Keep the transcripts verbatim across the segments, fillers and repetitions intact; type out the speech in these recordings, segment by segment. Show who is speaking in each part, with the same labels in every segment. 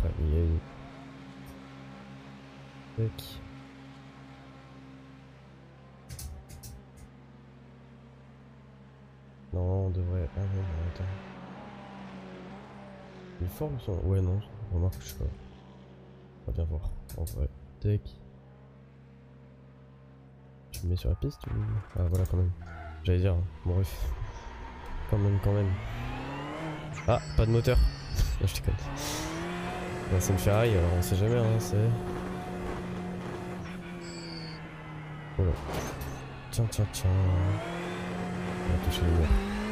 Speaker 1: Aïe aïe. Tac. Non, on devrait... Ah non, non, attends. Il est fort le son. Ouais, non, remarque, je sais pas. On va bien voir. En vrai. Tac. Tu me mets sur la piste ou... Ah voilà, quand même. J'allais dire, hein. Bon bref. Quand même, quand même. Ah, pas de moteur. Non, je déconne. Bah, c'est une Ferrari, alors on sait jamais, hein, c'est... Voilà. Tiens, tiens, tiens. On va toucher le mur.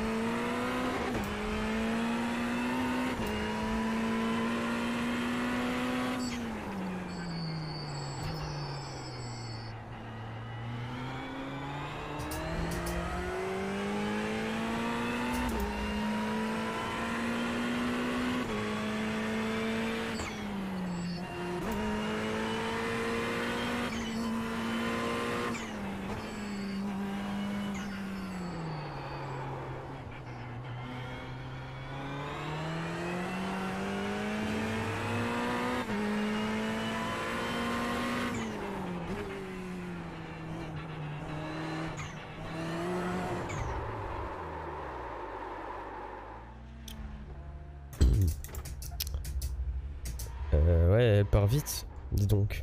Speaker 1: Euh, ouais, elle part vite, dis donc.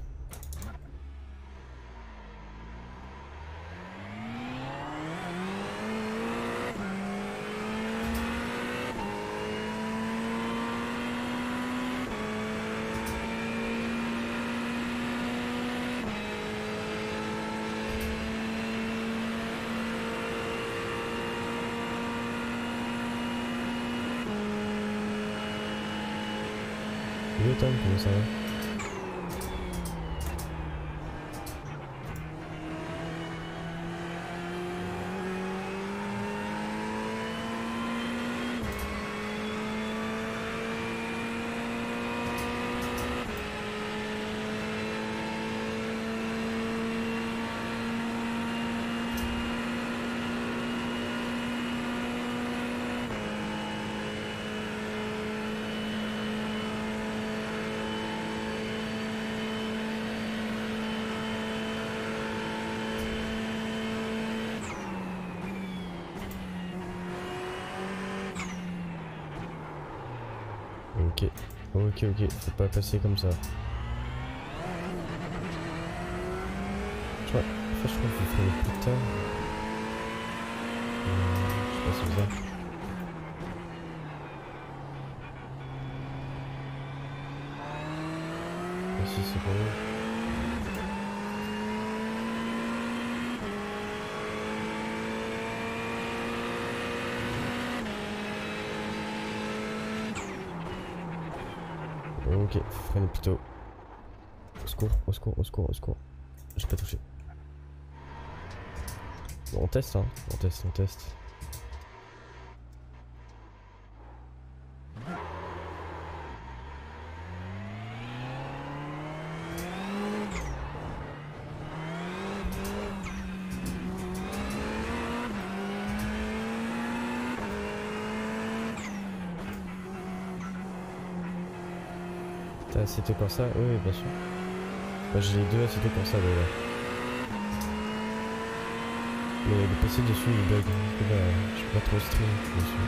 Speaker 1: Yo Tom, comment ça va? Ok, ok, ok, faut pas passer comme ça. Je crois, enfin, je crois qu'il faut freiner plus tard. Euh, je sais pas si c'est ça. Ici c'est bon. Ok, faut freiner plutôt. Au secours, au secours, au secours, au secours. J'ai pas touché. Bon, on teste, hein. On teste, on teste. T'as Assetto Corsa? Oui, oui, bien sûr. Bah, j'ai les deux Assetto Corsa d'ailleurs. Mais le P C dessus il bug. Du coup, bah, je peux pas trop stream dessus.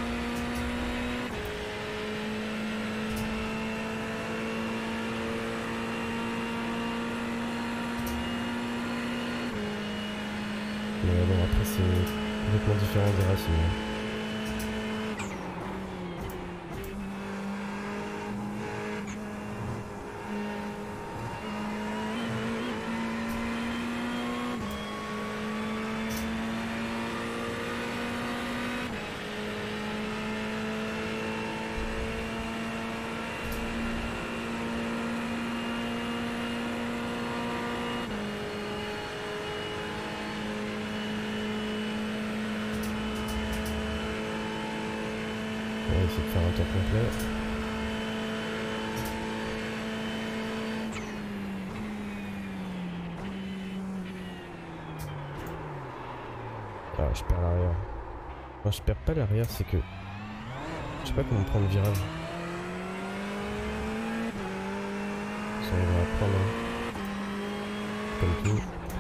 Speaker 1: Mais bon, après, c'est complètement différent des racines. On va essayer de faire un tour complet. Ah, je perds l'arrière. Enfin, je perds pas l'arrière, c'est que... Je sais pas comment prendre le virage. j'arriverai à prendre. Hein. Comme tout.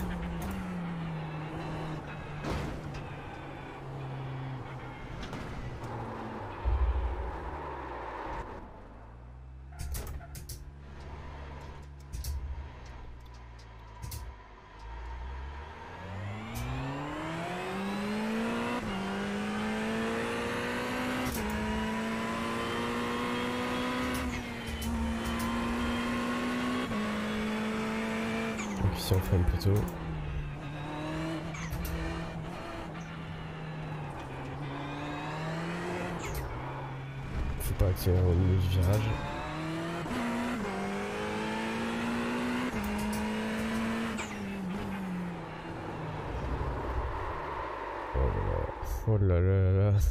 Speaker 1: Donc ici on freine plutôt. Faut pas accélérer au milieu du virage. Oh là là là là.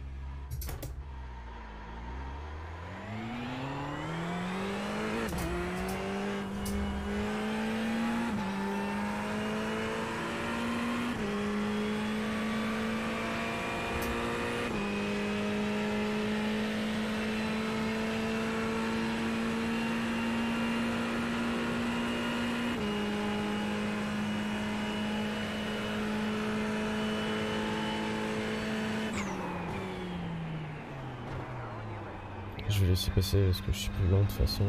Speaker 1: Je vais laisser passer parce que je suis plus lent de toute façon.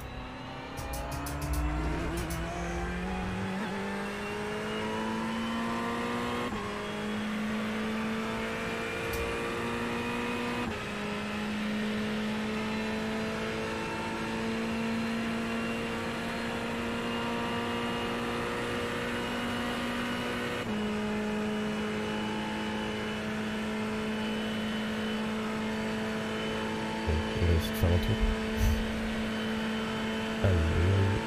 Speaker 1: On va essayer de faire un tour. Aïe, aïe, aïe.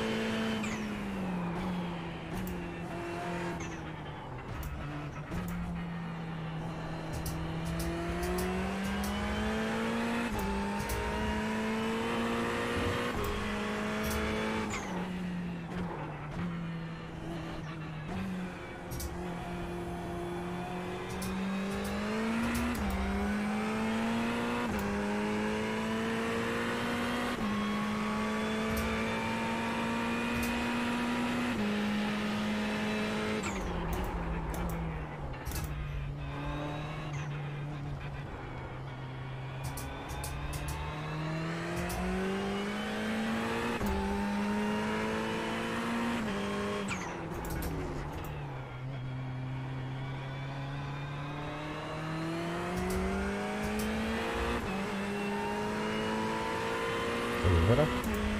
Speaker 1: Et voilà.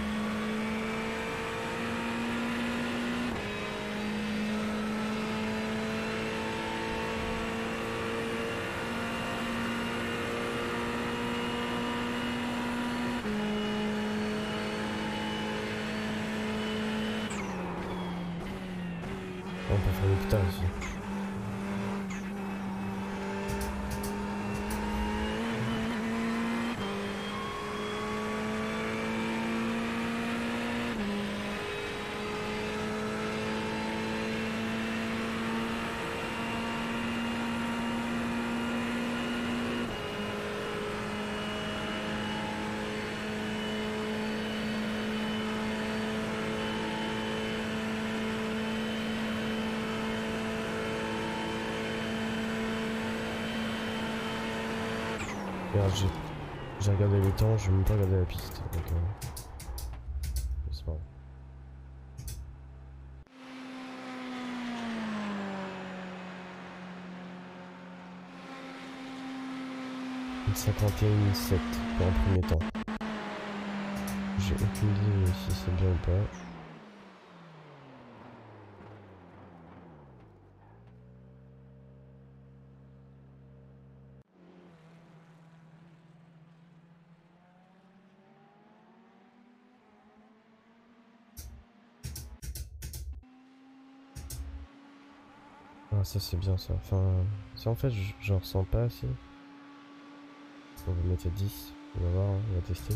Speaker 1: On peut faire plus tard aussi. Regarde, j'ai j'ai regardé les temps, je vais même pas regarder la piste. Donc, euh, c'est pas grave. Une cinquante et un sept pour un premier temps. J'ai aucune idée si c'est bien ou pas. Ah, ça c'est bien ça. Enfin, ça en fait, j'en ressens pas assez. On va mettre à dix. On va voir, hein, on va tester.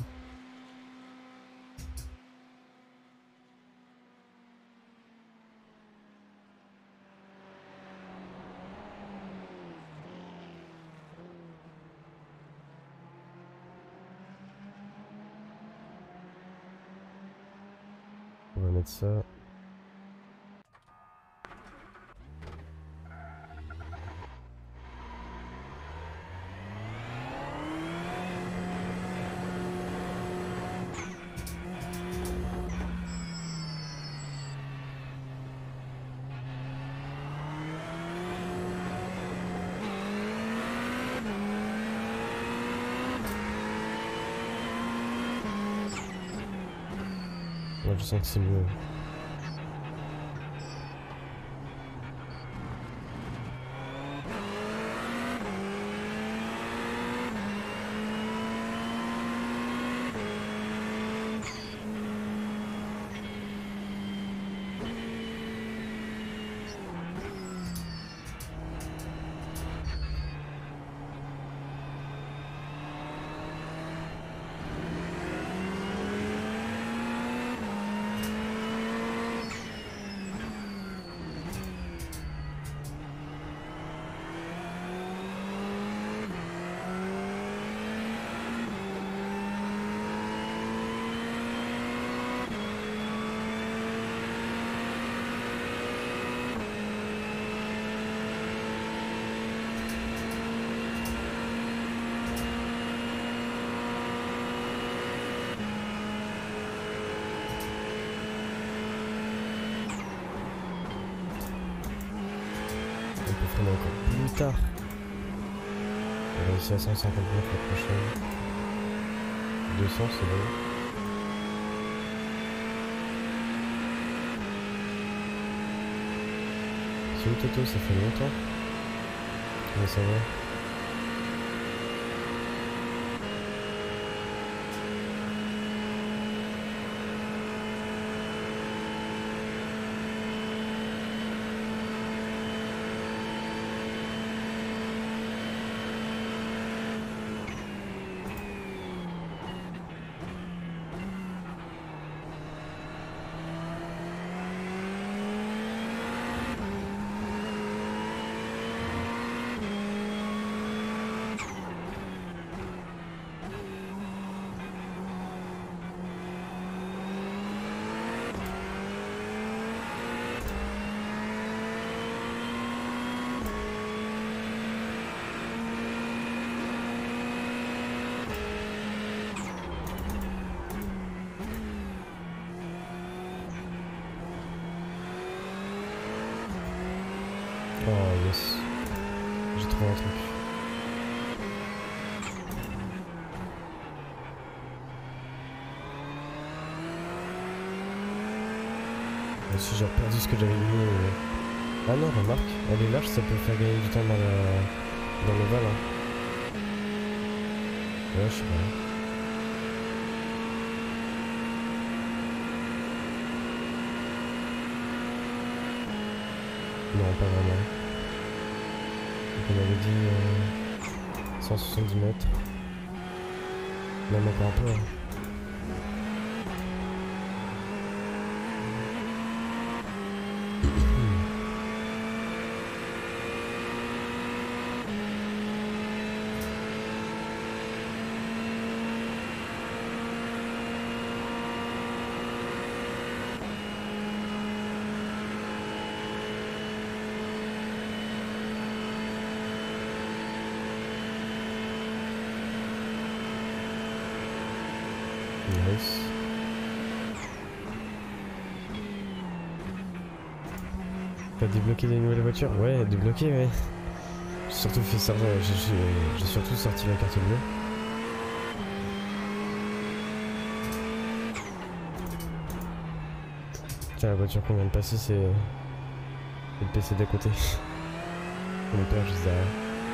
Speaker 1: mettre ça. Ouais, je sens que c'est mieux. On peut freiner encore plus tard. On va réussir à cent cinquante-neuf la prochaine. deux cents c'est bon. C'est où Toto? Ça fait longtemps. Comment ça va? Oh yes, j'ai trouvé un truc. Moi aussi j'ai perdu ce que j'avais mis. Euh... Ah non, remarque, elle est large, ça peut faire gagner du temps dans la... dans l'ovale. Hein. Ouais, je sais pas. Non, pas vraiment. Donc on avait dit euh, cent soixante-dix mètres. Même encore un peu. Hein. Nice. T'as débloqué des nouvelles voitures? Ouais, débloqué, ouais. J'ai surtout fait ça, j'ai surtout sorti la carte bleue. Tiens, la voiture qu'on vient de passer, c'est le P C d'à côté. Mon père juste derrière.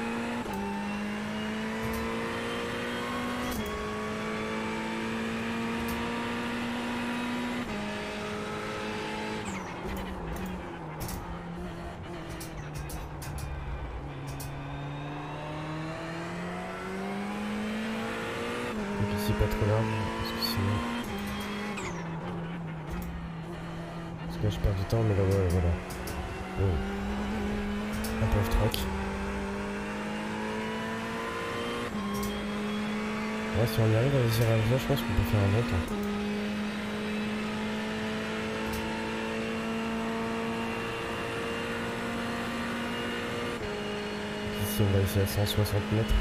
Speaker 1: Donc ici pas trop large, parce que sinon... Parce que là je perds du temps, mais là ouais, voilà. Oh. Un peu off-track. Ouais, si on y arrive à viser à je pense qu'on peut faire un bon temps. ici on va essayer à cent soixante mètres.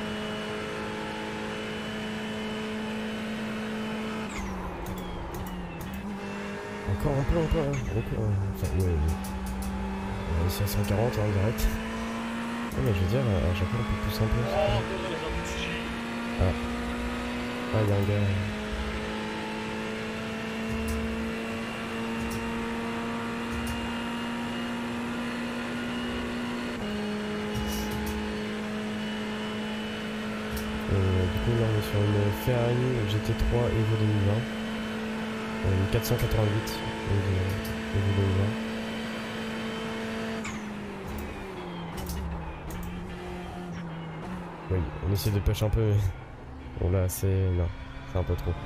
Speaker 1: Encore un peu, encore, encore. Enfin, ouais, ouais. On va essayer à cent quarante hein, direct. Non, mais je veux dire, à chaque fois on peut pousser un peu. Ah. Ah, il y a un gars. Euh, du coup, là on est sur une Ferrari G T trois Evo deux mille vingt. Une quatre cent quatre-vingt-huit Evo deux mille vingt. Oui, on essaie de push un peu, mais bon là c'est... non, c'est un peu trop.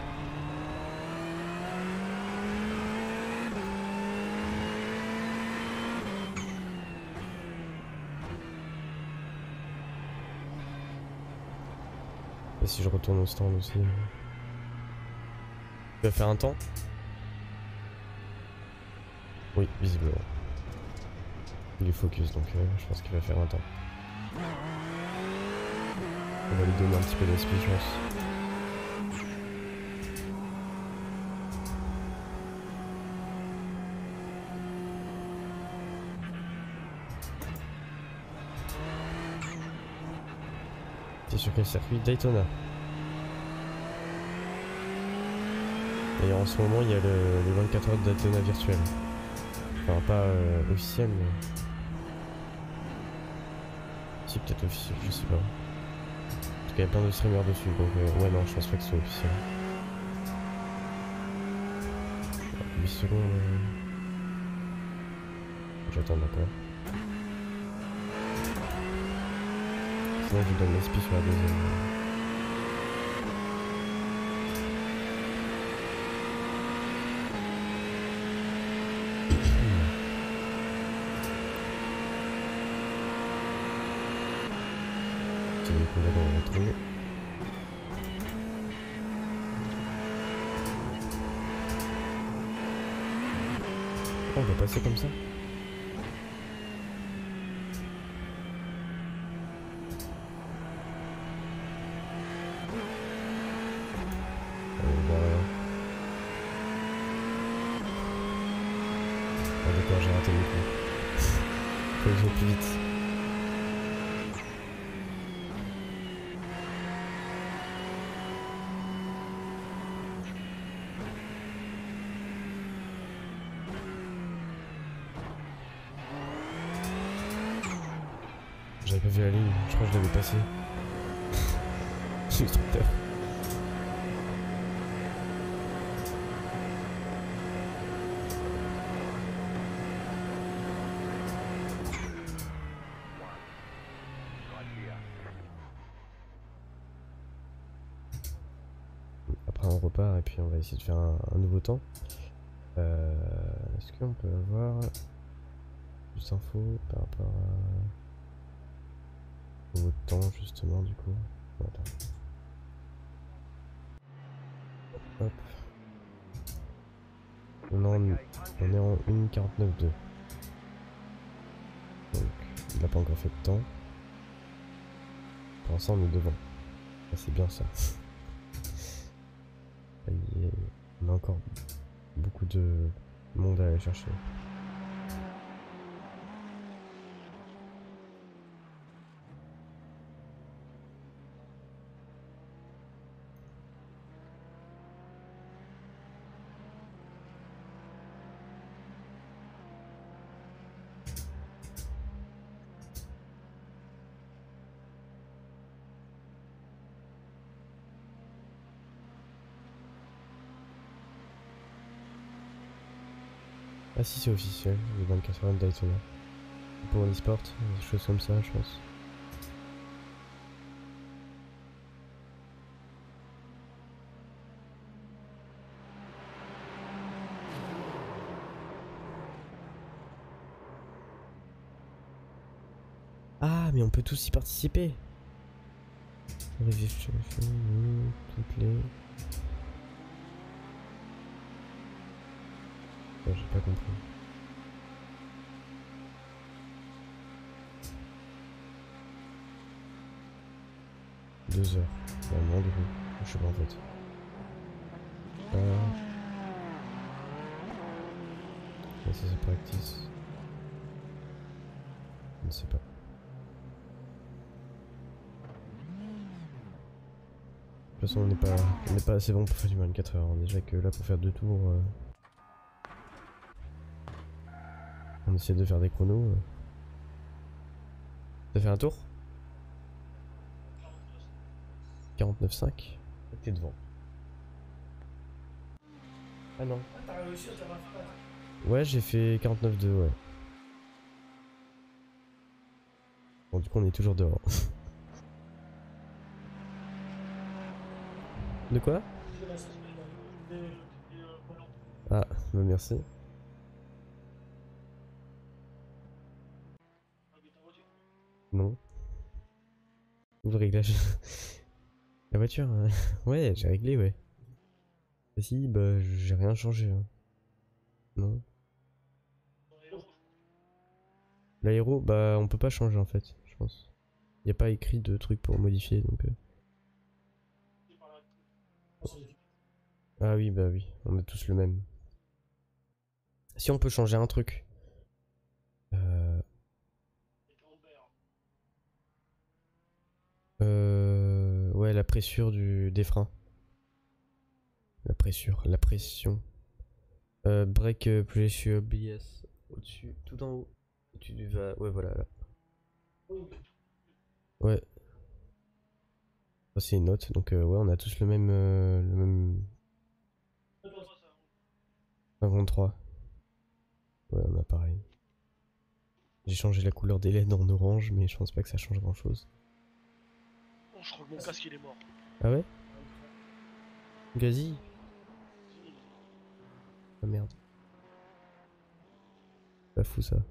Speaker 1: Et si je retourne au stand aussi... Tu vas faire un temps? Oui, visiblement. Il est focus donc euh, je pense qu'il va faire un temps. On va lui donner un petit peu d'esprit je pense. C'est sur quel circuit? Daytona. D'ailleurs en ce moment il y a le, les vingt-quatre heures de Daytona virtuel. Enfin pas euh, officiel mais... Si peut-être officiel, je sais pas. En tout cas il y a plein de streamers dessus donc euh, ouais non je pense pas que ce soit officiel. huit secondes... Euh... J'attends d'accord. Sinon je lui donne l'esprit sur la deuxième. C'est le coup là qu'on va retrouver. Oh, on va passer comme ça. J'ai raté le coup. Faut que j'aille plus vite. J'avais pas vu la ligne, je crois que je l'avais passé. J'ai eu trop peur. Après on repart et puis on va essayer de faire un, un nouveau temps. Euh, Est-ce qu'on peut avoir plus d'infos par rapport à nouveau temps justement du coup. Voilà. Hop. On est en, on est en une quarante-neuf deux. Donc il n'a pas encore fait de temps. Pour l'instant on est devant. Ah, c'est bien ça. On a encore beaucoup de monde à aller chercher. Ah si c'est officiel, les vingt-quatre heures de Daytona. Pour l'e-sport, des choses comme ça je pense. Ah mais on peut tous y participer. Registration, toutes les... Oh, j'ai pas compris. deux heures. Normalement du coup. Je sais pas en fait. Euh... Ouais, ça c'est practice. Je ne sais pas. De toute façon on n'est pas, on n'est pas assez bon pour faire du vingt-quatre heures. Déjà que là pour faire deux tours, euh... on essaie de faire des chronos. Euh... T'as fait un tour? quarante-neuf cinq. T'es devant. Ah non. Ah, t'as réussi à te rattraper. Ouais, j'ai fait quarante-neuf deux, ouais. Bon, du coup, on est toujours dehors. De quoi? Ah, bah merci. Non. Où le réglage? La voiture? euh, Ouais, j'ai réglé, ouais. Ah si, bah j'ai rien changé. Hein. Non. L'aéro, bah on peut pas changer en fait, je pense. Y a pas écrit de truc pour modifier donc. Euh... Ah oui, bah oui, on a tous le même. Si on peut changer un truc. Euh... Euh... Ouais, la pression du... des freins. La pression, la pression. Euh, break euh, pressure B S. Au-dessus, tout en haut. Tu vas... Ouais, voilà, là. Ouais. C'est une note, donc euh, ouais, on a tous le même... Euh, le même... cinquante-trois. Ouais, on a pareil. J'ai changé la couleur des L E D en orange, mais je pense pas que ça change grand chose.
Speaker 2: Oh, je crois que mon casque il est mort.
Speaker 1: Ah ouais? Gazi? Ah merde. Pas fou ça.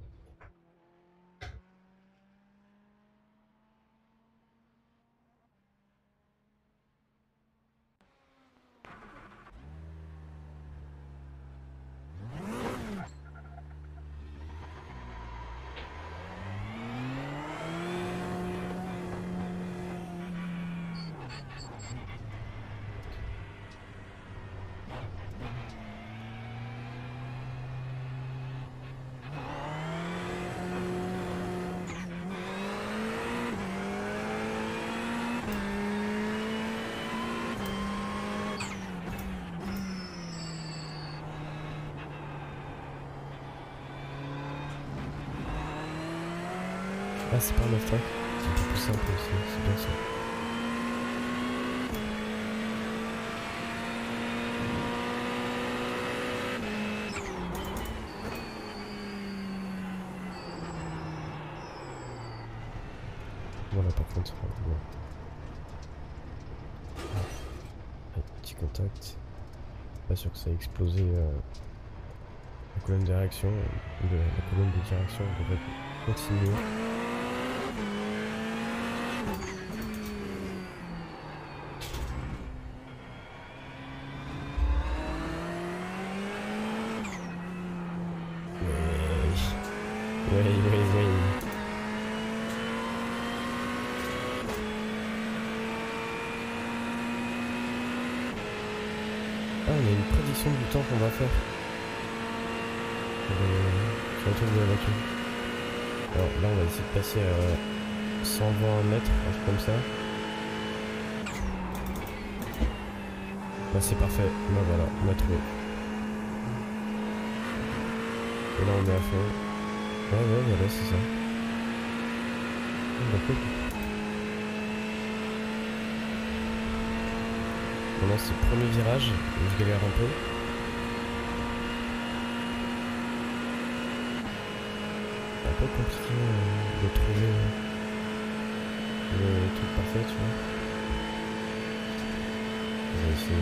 Speaker 1: Ah, c'est pas un off-track. C'est un peu plus simple aussi, c'est bien ça. Voilà, par contre, bon. Ah, petit contact. Pas sûr que ça a explosé euh, la colonne de réaction. De, la colonne de direction devrait continuer. Oui, oui, oui. Ah, on a une prédiction du temps qu'on va faire. Sur le truc de la voiture. Alors là, on va essayer de passer à cent vingt mètres, un truc comme ça. Bah, c'est parfait. Bah voilà, on a trouvé. Et là, on est à fond. Ouais, ouais, voilà, c'est ça. Bah, cool. Maintenant, c'est le premier virage, je galère un peu. C'est un peu compliqué euh, de trouver euh, le truc parfait, tu vois. On va essayer.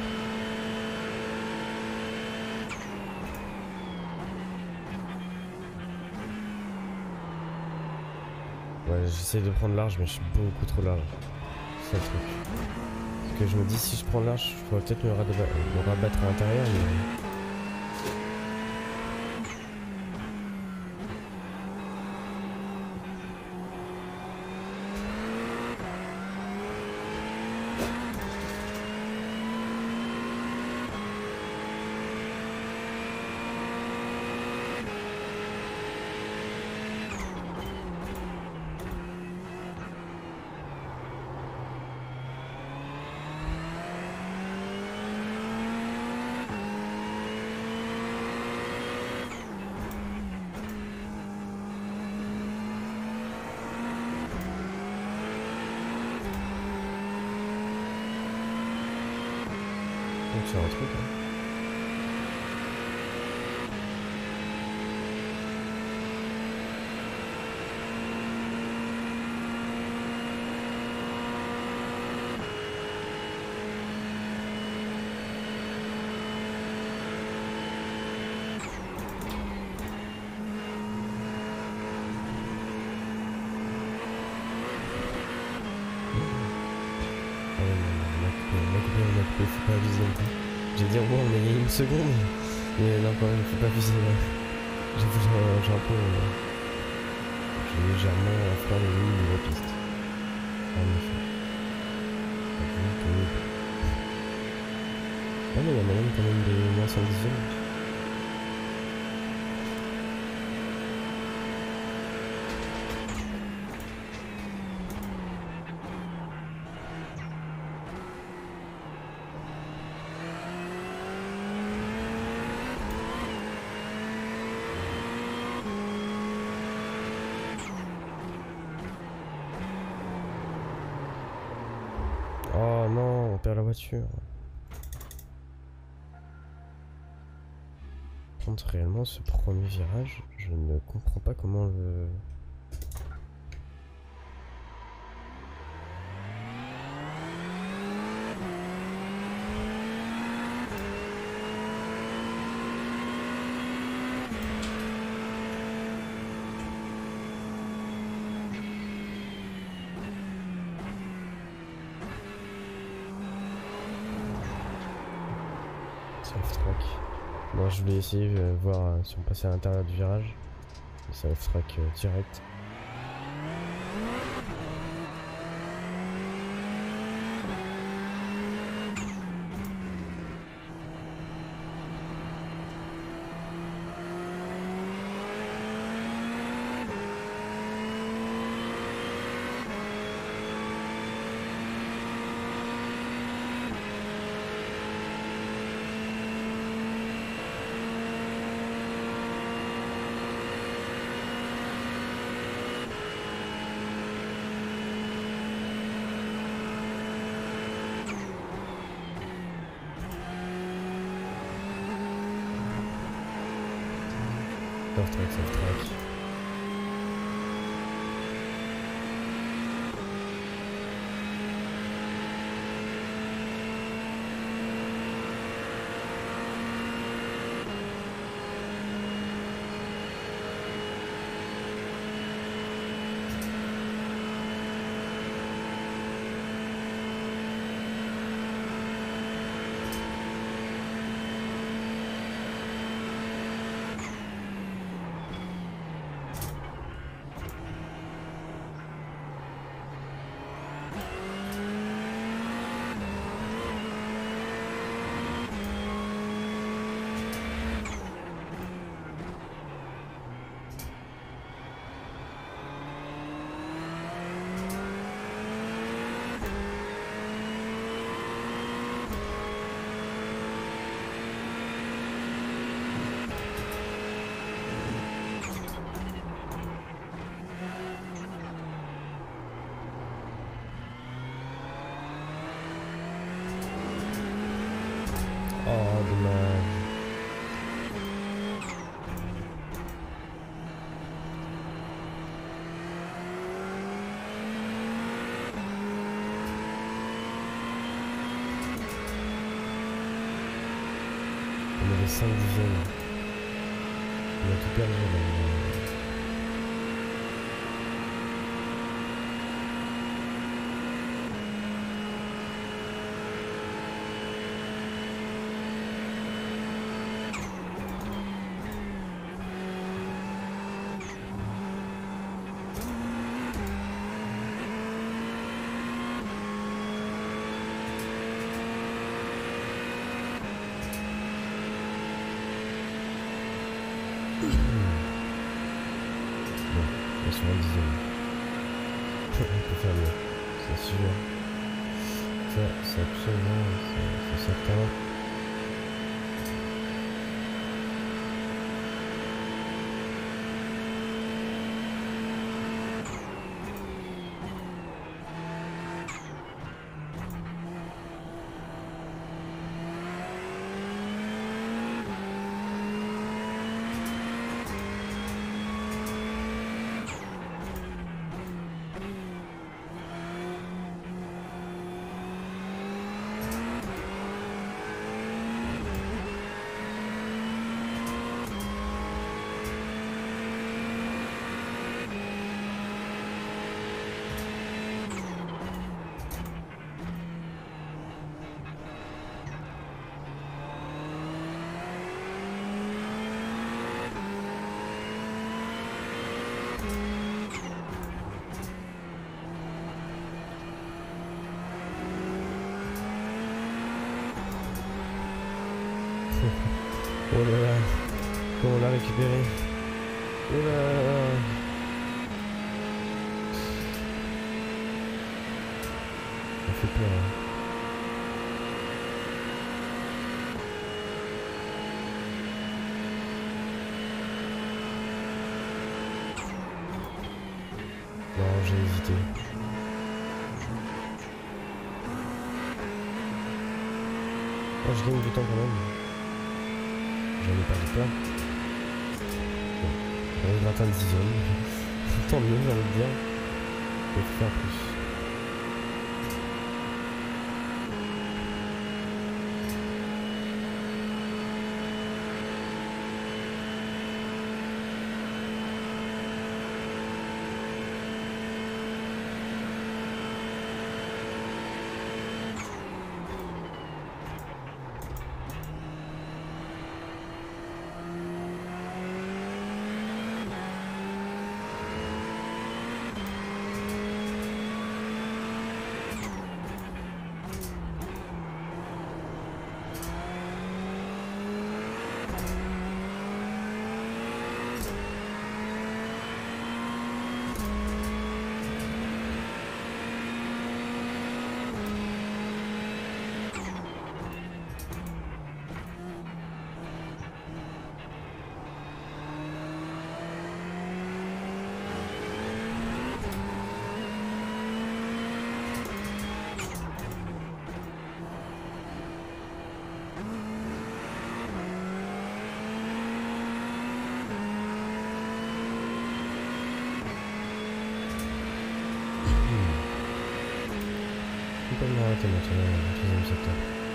Speaker 1: Ouais, j'essaie de prendre large, mais je suis beaucoup trop large. C'est ça le truc. Parce que je me dis, si je prends large, je pourrais peut-être me, raba me rabattre à l'intérieur, mais... Donc c'est un truc, hein. Faut pas abuser non plus. J'allais dire bon on a gagné une seconde, mais non quand même faut pas abuser. J'ai vu j'ai un peu euh, j'ai légèrement enfreint les lignes de la piste. En effet. Ah mais il y a moyen quand même de moins cent dixième. Oh non, on perd la voiture. Par contre, réellement, ce premier virage, je ne comprends pas comment le... Self-track. Moi je voulais essayer de euh, voir euh, si on passait à l'intérieur du virage. Self-track euh, direct. Self-track, self-track. Oh, dommage. On avait cinq dixièmes. On a tout perdu là. Bon, sur un dixième. On peut faire mieux, c'est sûr. Ça, c'est absolument, c'est certain. Oh là là. Comment on l'a récupéré? Oh là là. Ça fait peur. Hein. Non, j'ai hésité. Oh, je gagne du temps quand même. J'en ai pas de peur. Bon, on va atteindre dixième. Tant mieux, j'ai envie de dire. Je peux faire plus. On peut m'arrêter maintenant, le troisième secteur.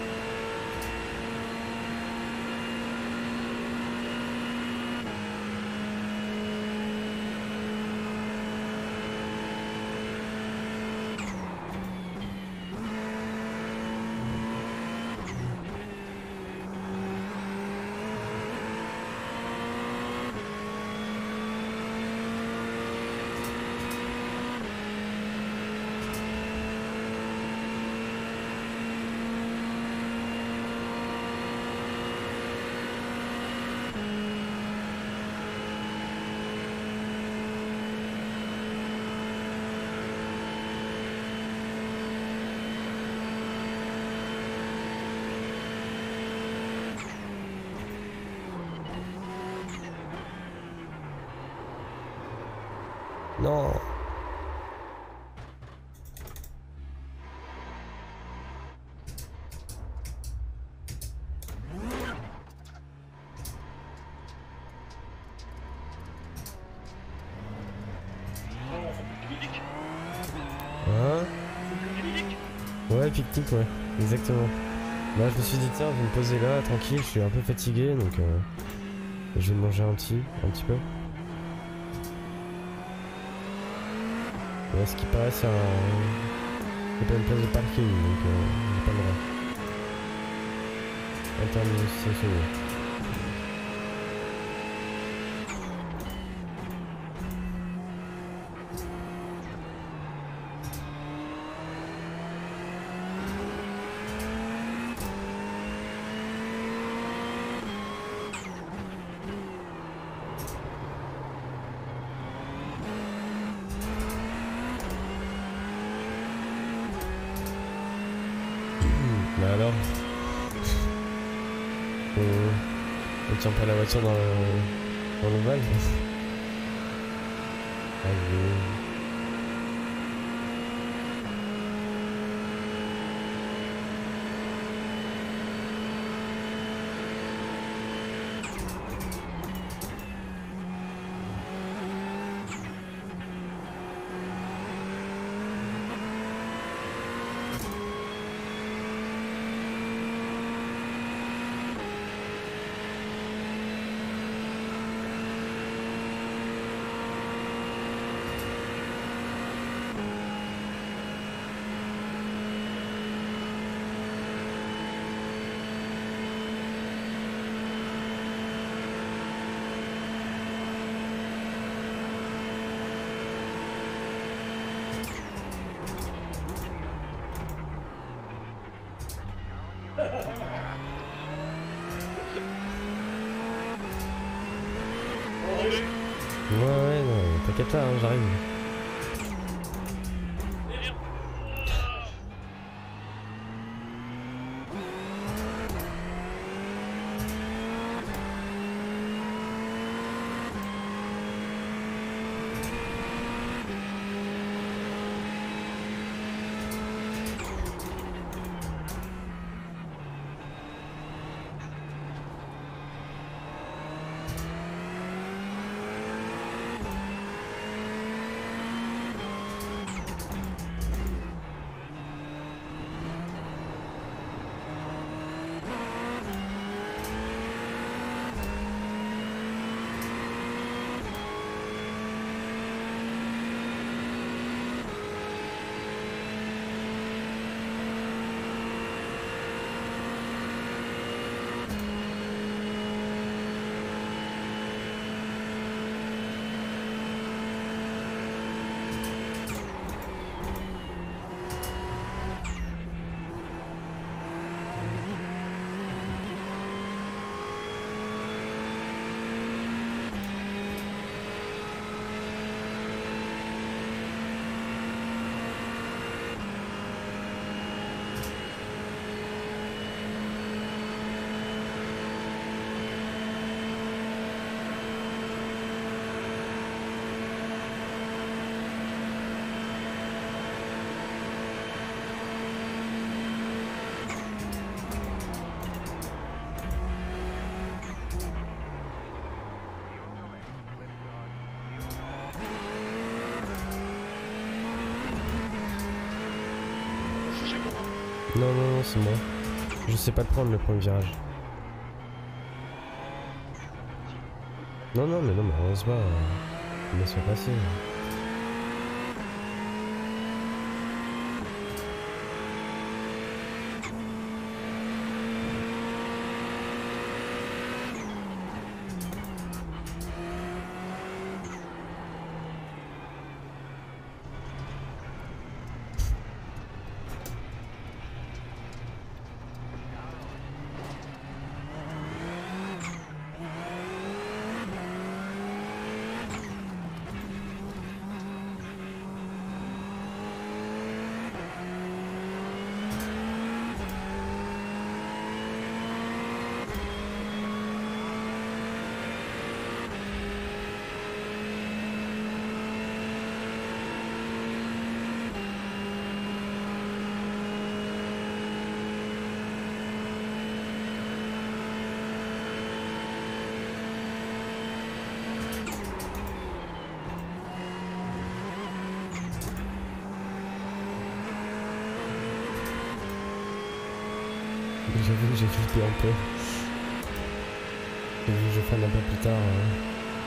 Speaker 1: Non. Hein? Ouais, pique-nique, ouais, exactement. Bah, je me suis dit, tiens, je vais me poser là, tranquille, je suis un peu fatigué, donc euh, je vais manger un petit, un petit peu. Ouais, ce qui paraît, c'est un... c'est pas une place de parking, donc euh, j'ai pas le droit. Internet stationné. Bah alors, on, on tient pas la voiture dans le, dans l'ovale. Allez. Ouais, ouais, non, t'inquiète pas, hein, j'arrive. Non, non, non, c'est moi. Je sais pas le prendre le premier virage. Non, non, mais non, mais on se bat. Euh, laisse-moi passer. J'avoue que j'ai flippé un peu. J'ai vu que je freine un peu plus tard. Hein.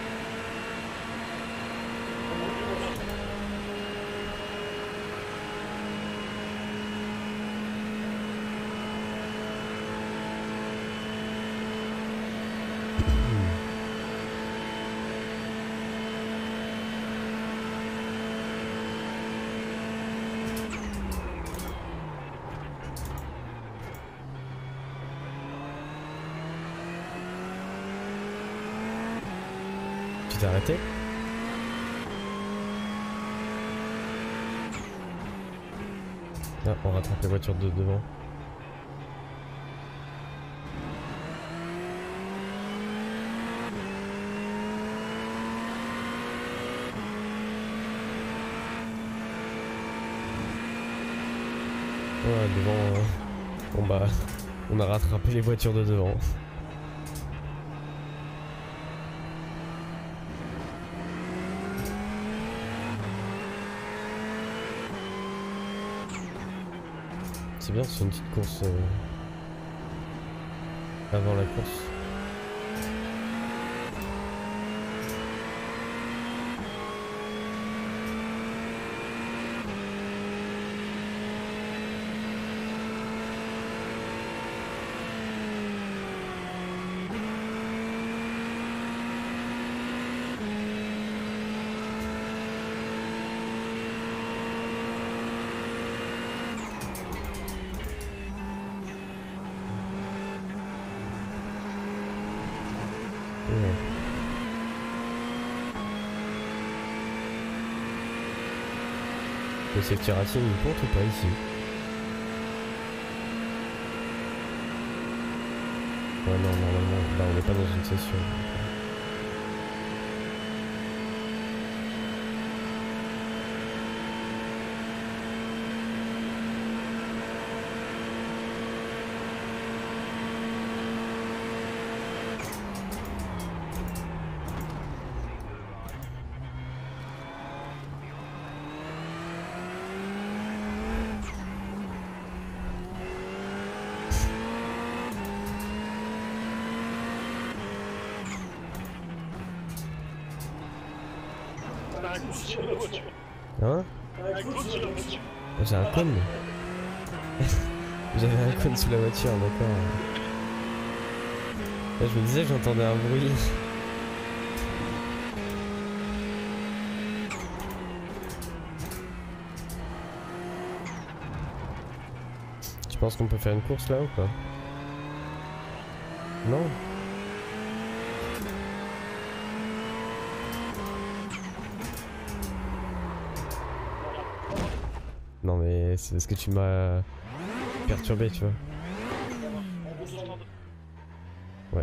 Speaker 1: Tu t'es arrêté? Ah, on rattrape les voitures de devant. Ouais, devant... Euh... Bon bah... On a rattrapé les voitures de devant. C'est bien, c'est une petite course euh, avant la course. Le safety rating il compte ou pas ici? Ouais non normalement là on n'est pas dans une session.
Speaker 2: T'as un clown sur la voiture.
Speaker 1: Hein?
Speaker 2: T'as un clown sur la voiture.
Speaker 1: J'ai un cône. J'avais un cône sous la voiture, d'accord. Là je me disais que j'entendais un bruit. Tu penses qu'on peut faire une course là ou pas? Non? Non mais c'est parce que tu m'as perturbé, tu vois. Ouais.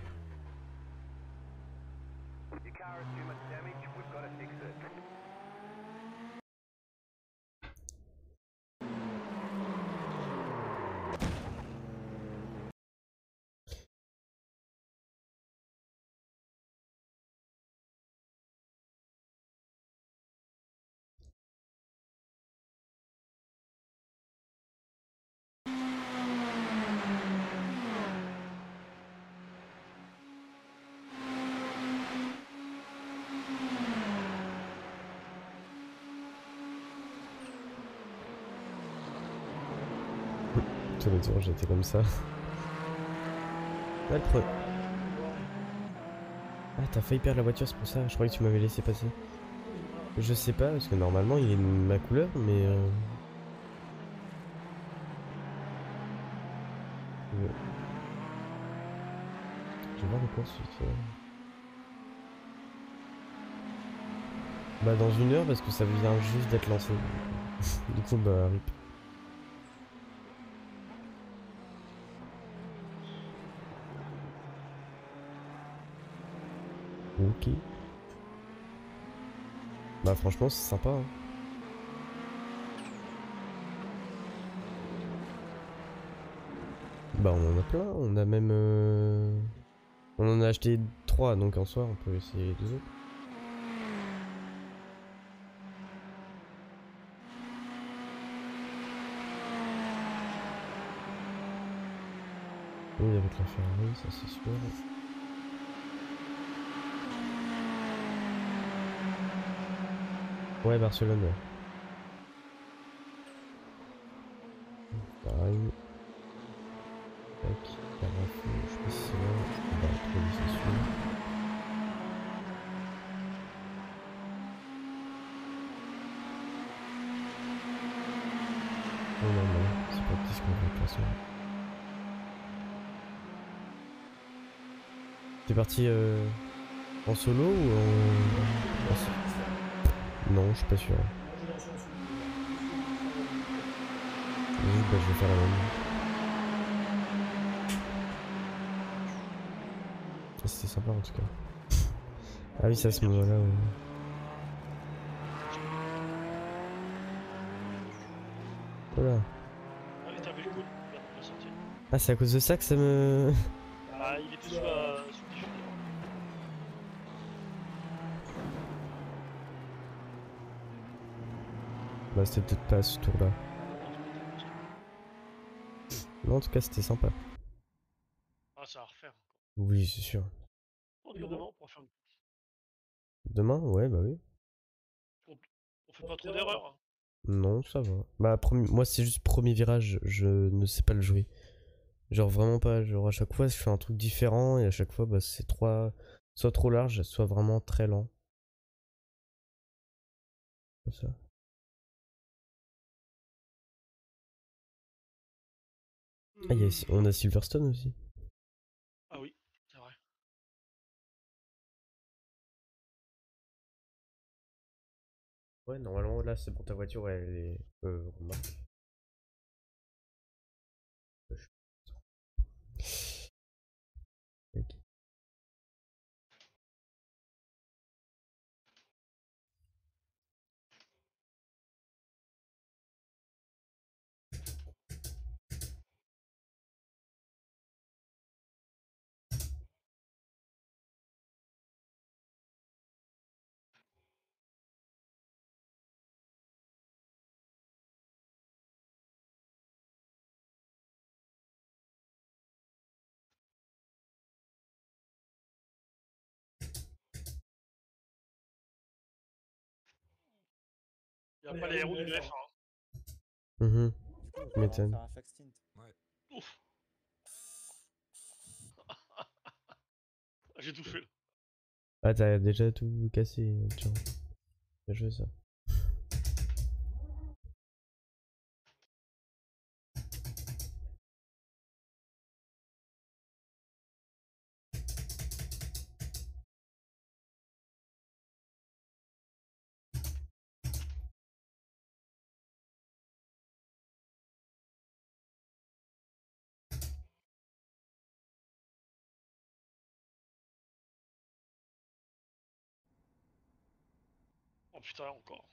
Speaker 1: Tous les tours j'étais comme ça. Ah, le pre... Ah t'as failli perdre la voiture, c'est pour ça, je croyais que tu m'avais laissé passer. Je sais pas, parce que normalement il est de ma couleur, mais... Euh... Ouais. Je vais voir les courses vite fait. Bah dans une heure parce que ça vient juste d'être lancé. Du coup bah rip. Ok. Bah franchement c'est sympa hein. Bah on en a plein, on a même... Euh... On en a acheté trois donc en soi on peut essayer les deux autres. Oui avec la Ferrari ça c'est sûr. Ouais Barcelone ouais. Pareil. Tac, carafe, je sais pas si c'est là. Bah trop c'est sûr. Oh non non, c'est pas petit ce qu'on va de toute façon. T'es parti euh, en solo ou en... en... Non, je suis pas sûr. Oui, bah je vais faire la même. C'était sympa en tout cas. Ah oui, c'est à ce moment-là. Ouais. Voilà.
Speaker 2: Ah oui, t'avais le coup. Merde, on l'a sorti.
Speaker 1: Ah, c'est à cause de ça que ça me...
Speaker 2: Ah, il était sous la... sous le diffuseur.
Speaker 1: Bah c'était peut-être pas à ce tour-là. Non, en tout cas, c'était sympa.
Speaker 2: Ah, ça va refaire encore.
Speaker 1: Oui, c'est sûr.
Speaker 2: On dit demain, on pourra faire une course.
Speaker 1: Demain? Ouais, bah oui.
Speaker 2: On, on fait pas trop d'erreurs. Hein.
Speaker 1: Non, ça va. Bah, premier... moi, c'est juste premier virage, je ne sais pas le jouer. Genre vraiment pas, genre à chaque fois je fais un truc différent et à chaque fois bah c'est trop... soit trop large, soit vraiment très lent. Comme ça. Ah, y a... on a Silverstone aussi.
Speaker 2: Ah oui, c'est vrai.
Speaker 1: Ouais, normalement, là, c'est pour ta voiture, ouais, elle est... Euh, remarque. Ok.
Speaker 2: Il n'y a pas les héros d'une F un.
Speaker 1: Mhm.
Speaker 3: Du coup, on
Speaker 1: Tu
Speaker 3: va vraiment
Speaker 1: m'étonnes.
Speaker 3: faire un fact stint.
Speaker 4: Ouais.
Speaker 2: Ouf. J'ai tout fait là.
Speaker 1: Ah, t'as déjà tout cassé, tiens. Bien joué ça.
Speaker 2: Oh putain, encore.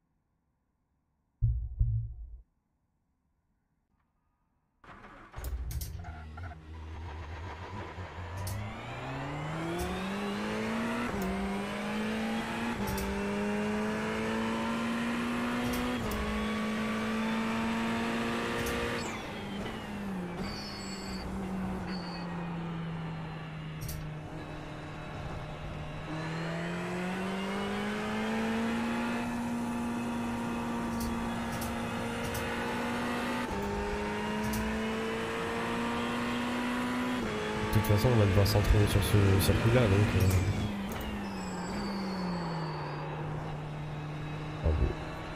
Speaker 1: De toute façon, on va devoir s'entraîner sur ce circuit-là, donc... Euh... Ah oui.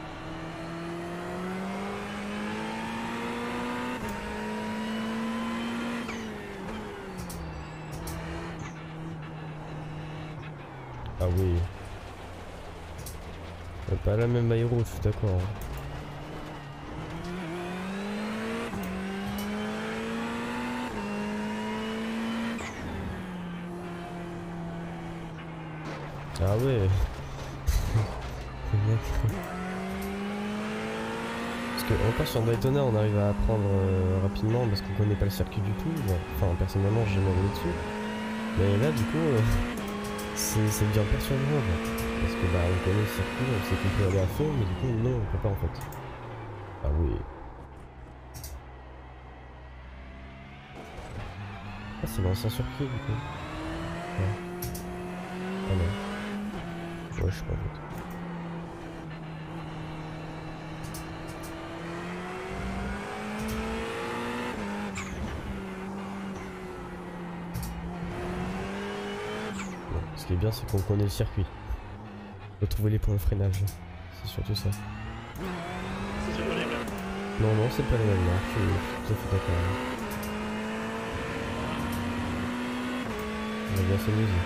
Speaker 1: Ah oui. Euh, Pas la même aéro, je suis d'accord. hein. Ah ouais. Parce que encore sur Daytona on arrive à apprendre euh, rapidement parce qu'on connaît pas le circuit du tout. Bon, enfin personnellement j'ai jamais roulé dessus. Mais là du coup euh, c'est ça devient perturbant quoi. Parce que bah on connaît le circuit, on sait qu'on peut aller à fond, mais du coup non on peut pas en fait. Ah oui. Ah c'est l'ancien circuit du coup. Ouais. Ah non. Ouais je sais pas en fait. Bon, ce qui est bien c'est qu'on connaît le circuit. Faut trouver les points de freinage. C'est surtout ça.
Speaker 2: C'est pas les mêmes.
Speaker 1: Non non c'est pas les mêmes là, je suis tout à fait d'accord. On a bien s'amuser.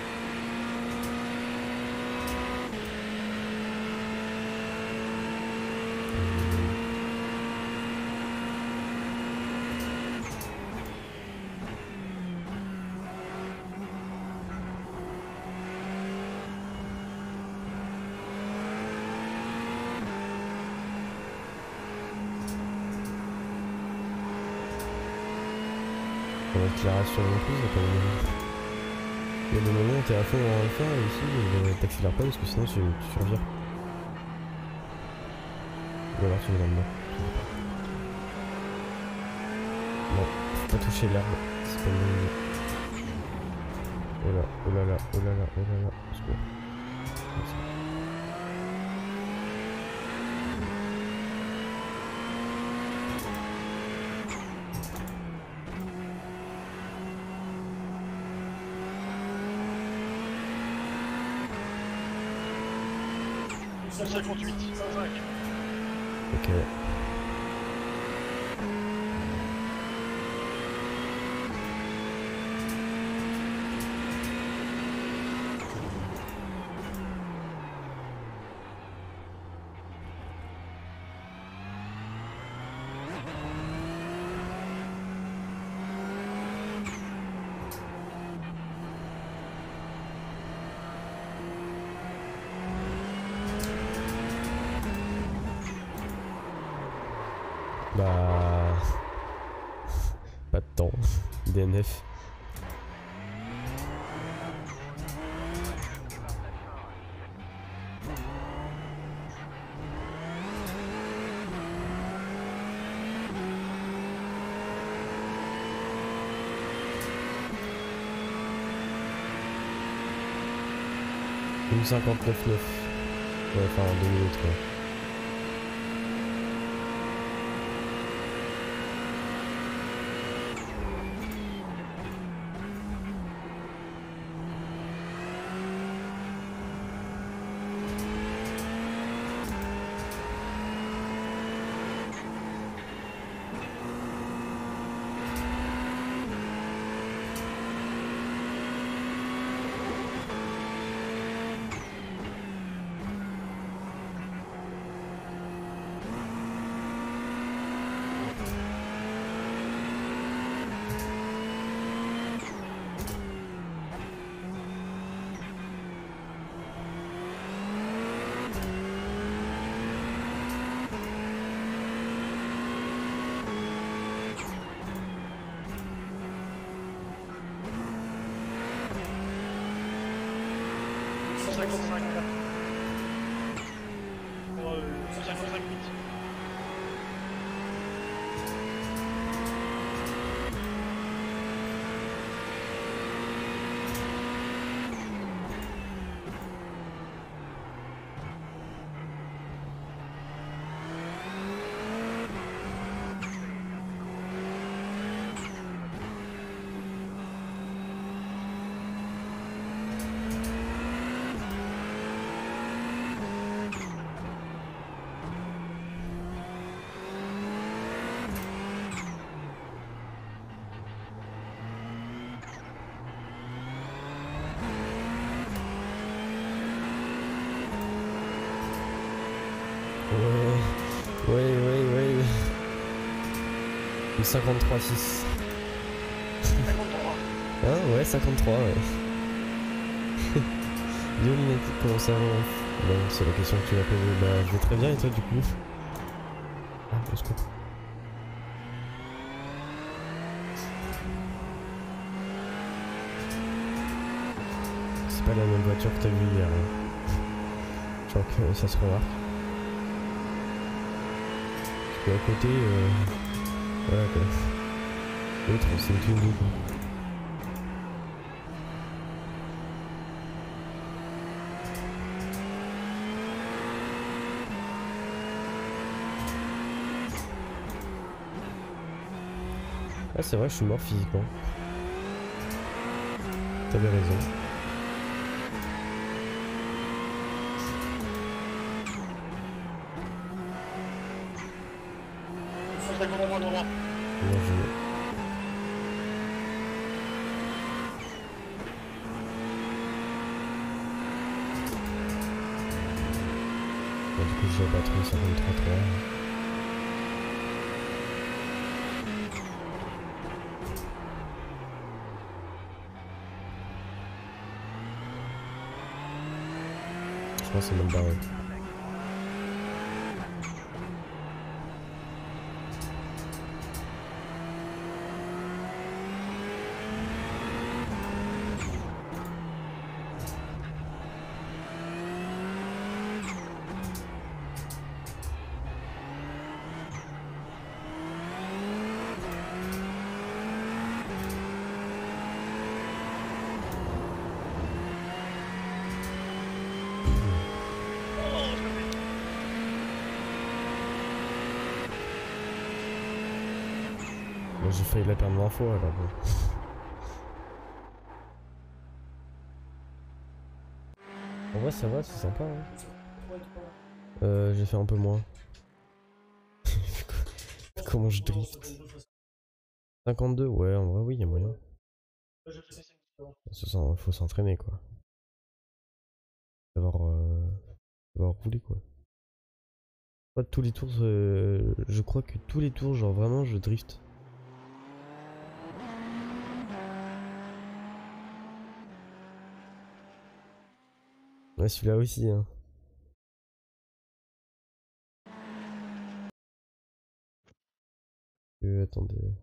Speaker 1: Pour l'accélération non plus, c'est pas le même. Il y a des moments où t'es à fond en F un et ici euh, t'accélères pas parce que sinon tu, tu survires. Ou alors tu vas dans le mur. Je sais pas. Non, faut pas toucher l'herbe, c'est pas une bonne idée. Oh là, oh là là, oh là là, oh là là, au secours. Comme ça.
Speaker 2: cent cinquante-huit, cent cinq.
Speaker 1: Ok. Bah... Pas de temps. D N F. une cinquante-neuf neuf. Ouais, enfin en deux minutes quoi.
Speaker 2: cent cinquante-cinq. Euh, cent cinquante-cinq huit.
Speaker 1: Ouais, ouais, ouais, ouais. cinquante-trois six.
Speaker 2: cinquante-trois.
Speaker 1: Hein, ouais, cinquante-trois, ouais. Yo Lunatic, comment ça va? Bon, c'est la question que tu m'as posée. Bah, je vais très bien et toi du coup? Ah, au secours. C'est pas la même voiture que t'as vue hier. Hein. Je crois que ça se remarque. Parce que à côté, euh... voilà quoi. L'autre, c'est une Twingo quoi. Ah c'est vrai, je suis mort physiquement. T'avais raison.
Speaker 2: cent cinquante-trois droit.
Speaker 1: Bien joué. Bon, du coup, je vais battre une cinquante-trois trois. Je pense que c'est même barré. Bon, j'ai failli la perdre vingt fois alors bon. En vrai ça va, c'est sympa hein. Euh, j'ai fait un peu moins. Comment je drift? cinquante-deux, ouais en vrai oui, y'a moyen. Faut s'entraîner quoi. Savoir, euh, savoir rouler quoi. Pas tous les tours, euh, je crois que tous les tours, genre vraiment je drift. Ouais celui-là aussi hein. attendez.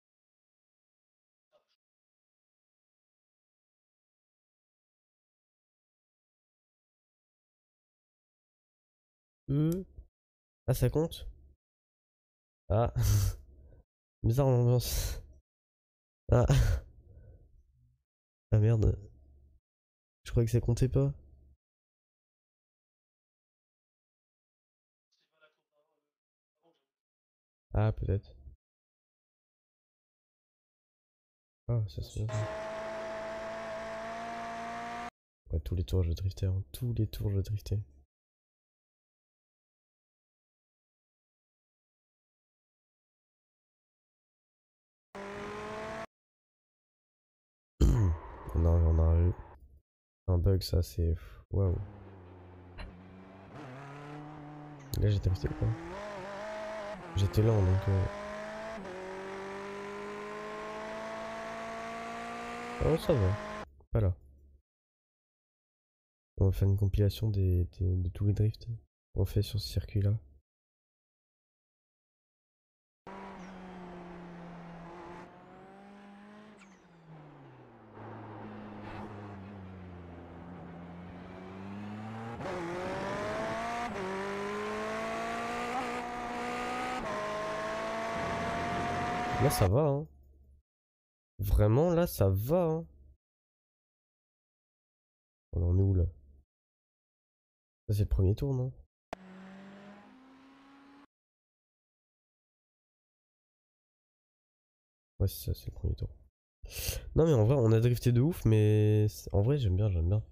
Speaker 1: Euh... Ah, ça compte? Ah. Bizarre l'ambiance. Ah. Ah merde. Je croyais que ça comptait pas. Ah, peut-être. Ah, ça c'est bien. Ouais, tous les tours je driftais. Hein. Tous les tours je driftais. on, a, on a eu un bug, ça c'est. Waouh. Là j'ai drifté ou pas? J'étais lent donc. Euh... Oh, ça va. Pas là. On va faire une compilation des, des, de tous les drifts qu'on fait sur ce circuit là. Là ça va hein. Vraiment là ça va hein. On en est où là? Ça c'est le premier tour non? Ouais c'est ça, c'est le premier tour. Non mais en vrai on a drifté de ouf mais en vrai j'aime bien, j'aime bien.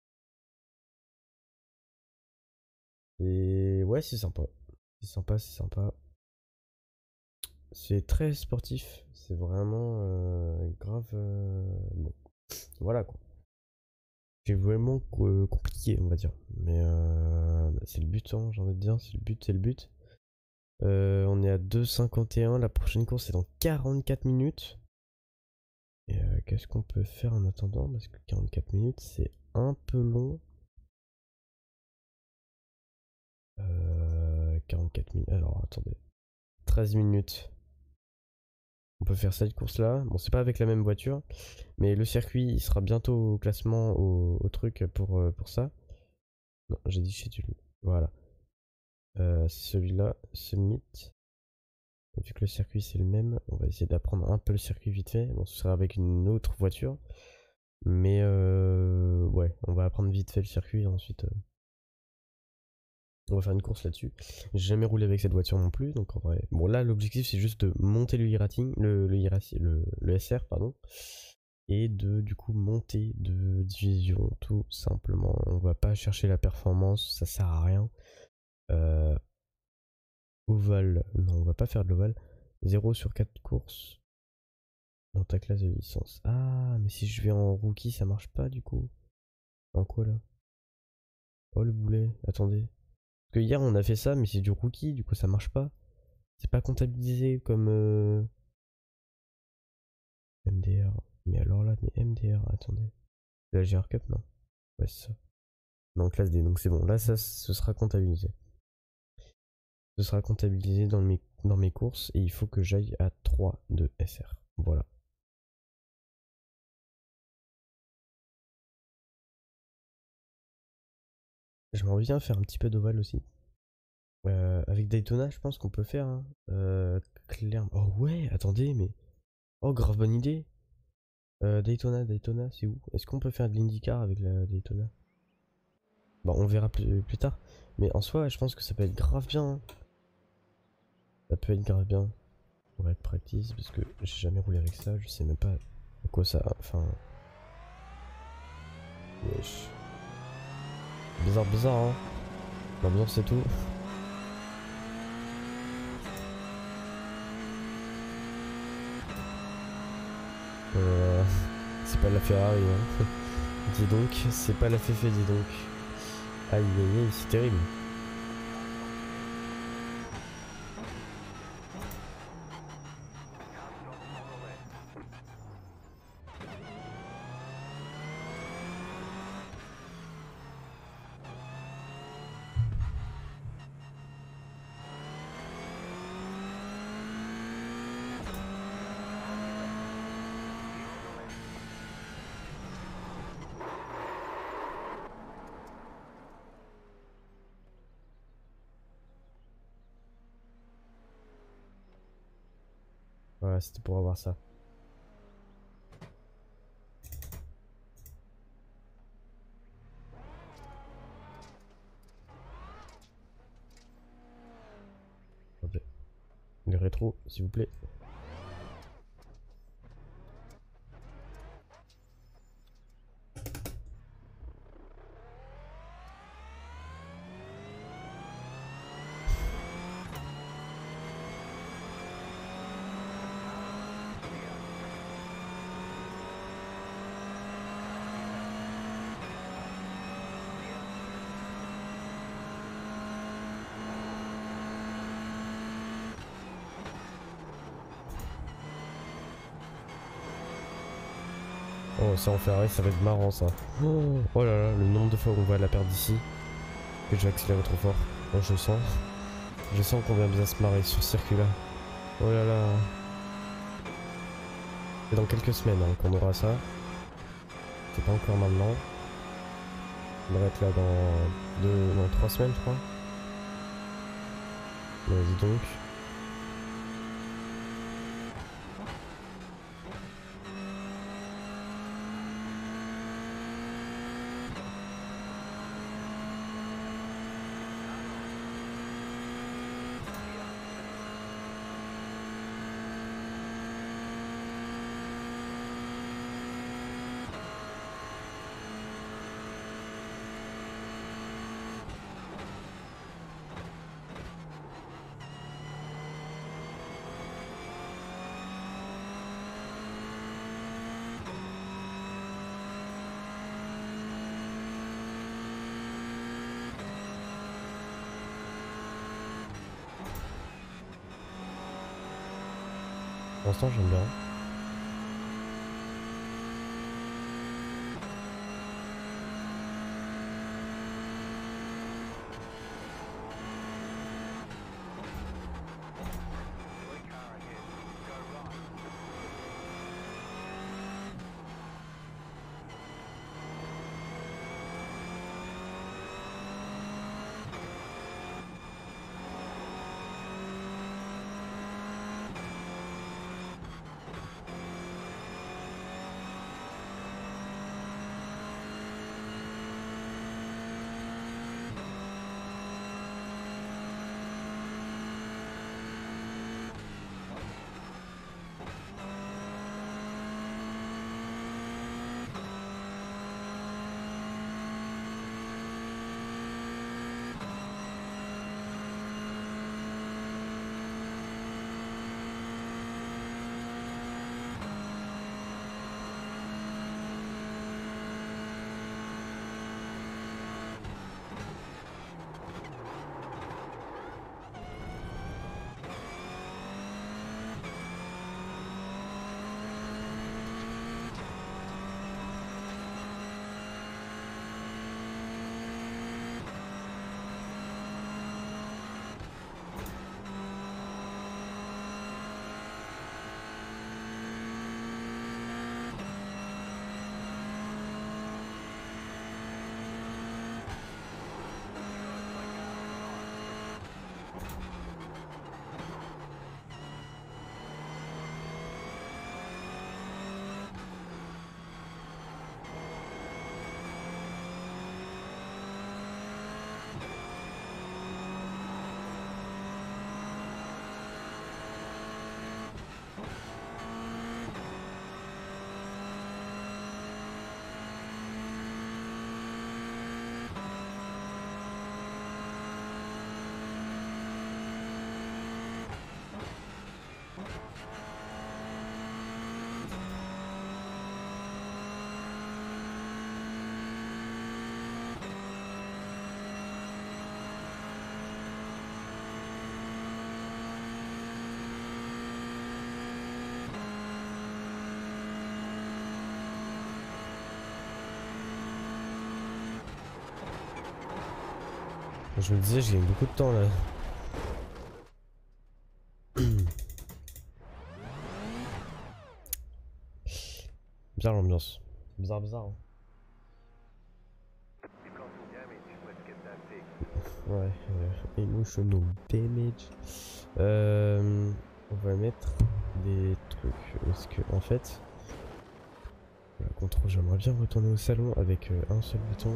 Speaker 1: Et ouais c'est sympa. C'est sympa, c'est sympa. C'est très sportif. C'est vraiment euh, grave... Euh... Bon. Voilà quoi. C'est vraiment euh, compliqué on va dire. Mais euh, c'est le but hein, j'ai envie de dire. C'est le but, c'est le but. Euh, on est à deux cinquante et un. La prochaine course est dans quarante-quatre minutes. Et euh, qu'est-ce qu'on peut faire en attendant? Parce que quarante-quatre minutes c'est un peu long. Euh, quarante-quatre minutes. Alors attendez. treize minutes. On peut faire cette course là. Bon, c'est pas avec la même voiture. Mais le circuit il sera bientôt au classement au, au truc pour, euh, pour ça. Non, j'ai dit schedule. Voilà. Euh, celui-là, Summit. Vu que le circuit c'est le même, on va essayer d'apprendre un peu le circuit vite fait. Bon, ce sera avec une autre voiture. Mais euh, ouais, on va apprendre vite fait le circuit et ensuite. Euh, on va faire une course là-dessus. J'ai jamais roulé avec cette voiture non plus, donc en vrai. Bon là l'objectif c'est juste de monter le e-rating, le, le, le, le S R pardon. Et de du coup monter de division tout simplement. On va pas chercher la performance, ça sert à rien. Euh, Oval, non on va pas faire de l'oval. zéro sur quatre courses dans ta classe de licence. Ah mais si je vais en rookie ça marche pas du coup. En quoi là? Oh le boulet, attendez. Parce que hier on a fait ça mais c'est du rookie, du coup ça marche pas. C'est pas comptabilisé comme euh... M D R. Mais alors là, mais M D R, attendez. C'est la G R Cup, non? Ouais, c'est ça. Non, classe D, donc c'est bon. Là, ça, ce sera comptabilisé. Ce sera comptabilisé dans mes, dans mes courses et il faut que j'aille à trois de S R. Voilà. J'aimerais bien faire un petit peu d'ovale aussi. Euh, avec Daytona, je pense qu'on peut faire. Hein. Euh, clairement. Oh ouais, attendez, mais. Oh, grave bonne idée. Euh, Daytona, Daytona, c'est où? Est-ce qu'on peut faire de l'IndyCar avec la Daytona? Bon, on verra plus, plus tard. Mais en soi, je pense que ça peut être grave bien. Hein. Ça peut être grave bien. On va être practice parce que j'ai jamais roulé avec ça. Je sais même pas à quoi ça. Enfin. Wesh. Bizarre, bizarre, hein. L'ambiance c'est tout. Euh, c'est pas la Ferrari, hein. Dis donc, c'est pas la Féfé, dis donc. Aïe aïe aïe, c'est terrible. Ouais, c'était pour avoir ça. Ok. Les rétros, s'il vous plaît. Oh, ça en Ferrari, ça va être marrant ça. Oh, oh là là, le nombre de fois où on va la perdre d'ici. Que je vais accélérer trop fort. Moi je le sens. Je sens qu'on va bien se marrer sur ce circuit là. Oh là là. C'est dans quelques semaines hein, qu'on aura ça. C'est pas encore maintenant. On va être là dans deux, dans trois semaines je crois. Vas-y donc. Pour l'instant j'aime bien. Je me disais, j'ai eu beaucoup de temps là. Bien l'ambiance. Bizarre, bizarre. Hein. Ouais, euh, emotional damage. Euh, on va mettre des truc. Est-ce que en fait, la contrôle, j'aimerais bien retourner au salon avec euh, un seul bouton.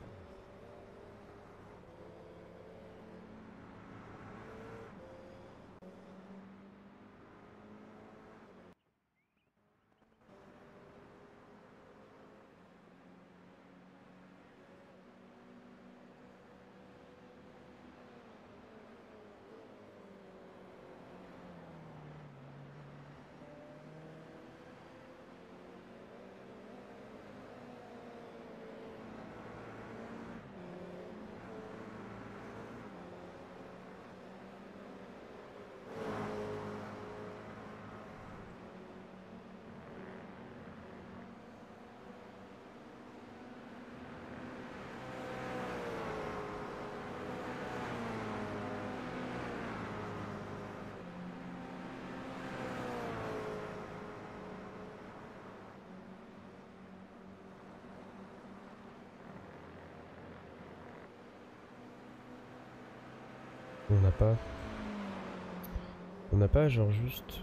Speaker 1: On n'a pas. On n'a pas genre juste.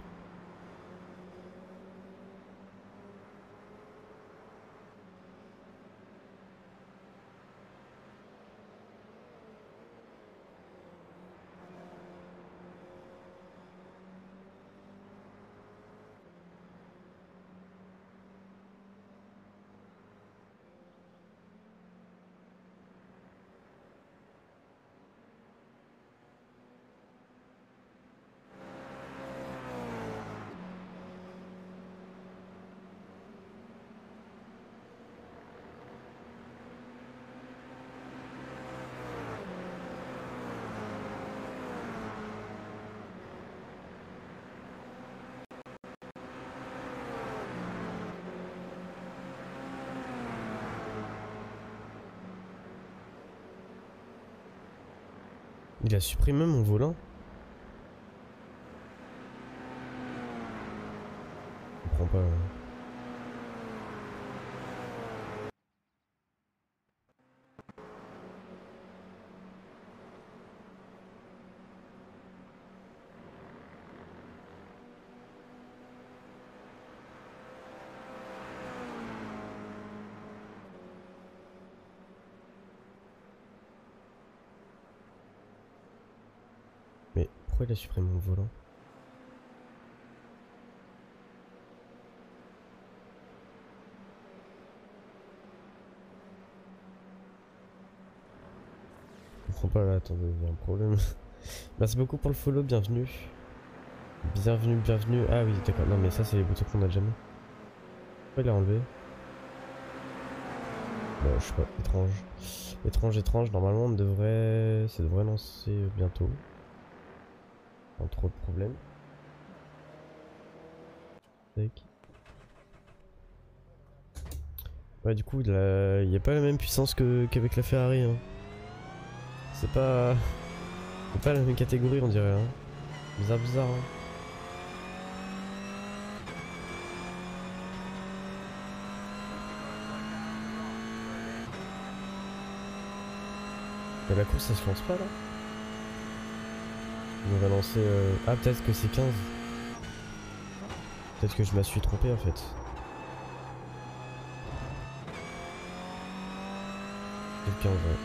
Speaker 1: Il a supprimé mon volant. Je comprends pas. hein. Mais pourquoi il a supprimé mon volant? Je comprends pas là, attendez, il y a un problème. Merci beaucoup pour le follow, bienvenue. Bienvenue, bienvenue. Ah oui, d'accord, non mais ça c'est les boutons qu'on a déjà mis. Pourquoi il a enlevé? Bon, je sais pas, étrange. Étrange, étrange, normalement on devrait. Ça devrait lancer bientôt. Pas trop de problèmes. Tac. Ouais, du coup, il a, il a pas la même puissance que qu'avec la Ferrari. Hein. C'est pas. C'est pas la même catégorie, on dirait. Hein. Bizarre, bizarre. Hein. Mais la course, ça se lance pas là? On va lancer. Euh... Ah, peut-être que c'est quinze. Peut-être que je me suis trompé en fait. C'est quinze, ouais.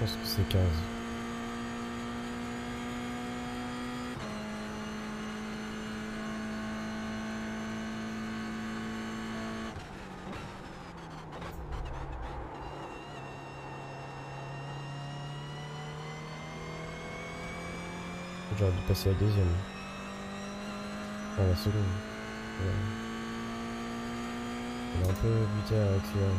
Speaker 1: pense que c'est quinze. J'aurais dû passer la deuxième. Ah, la seconde. Ouais. On a un peu buté à accélérer.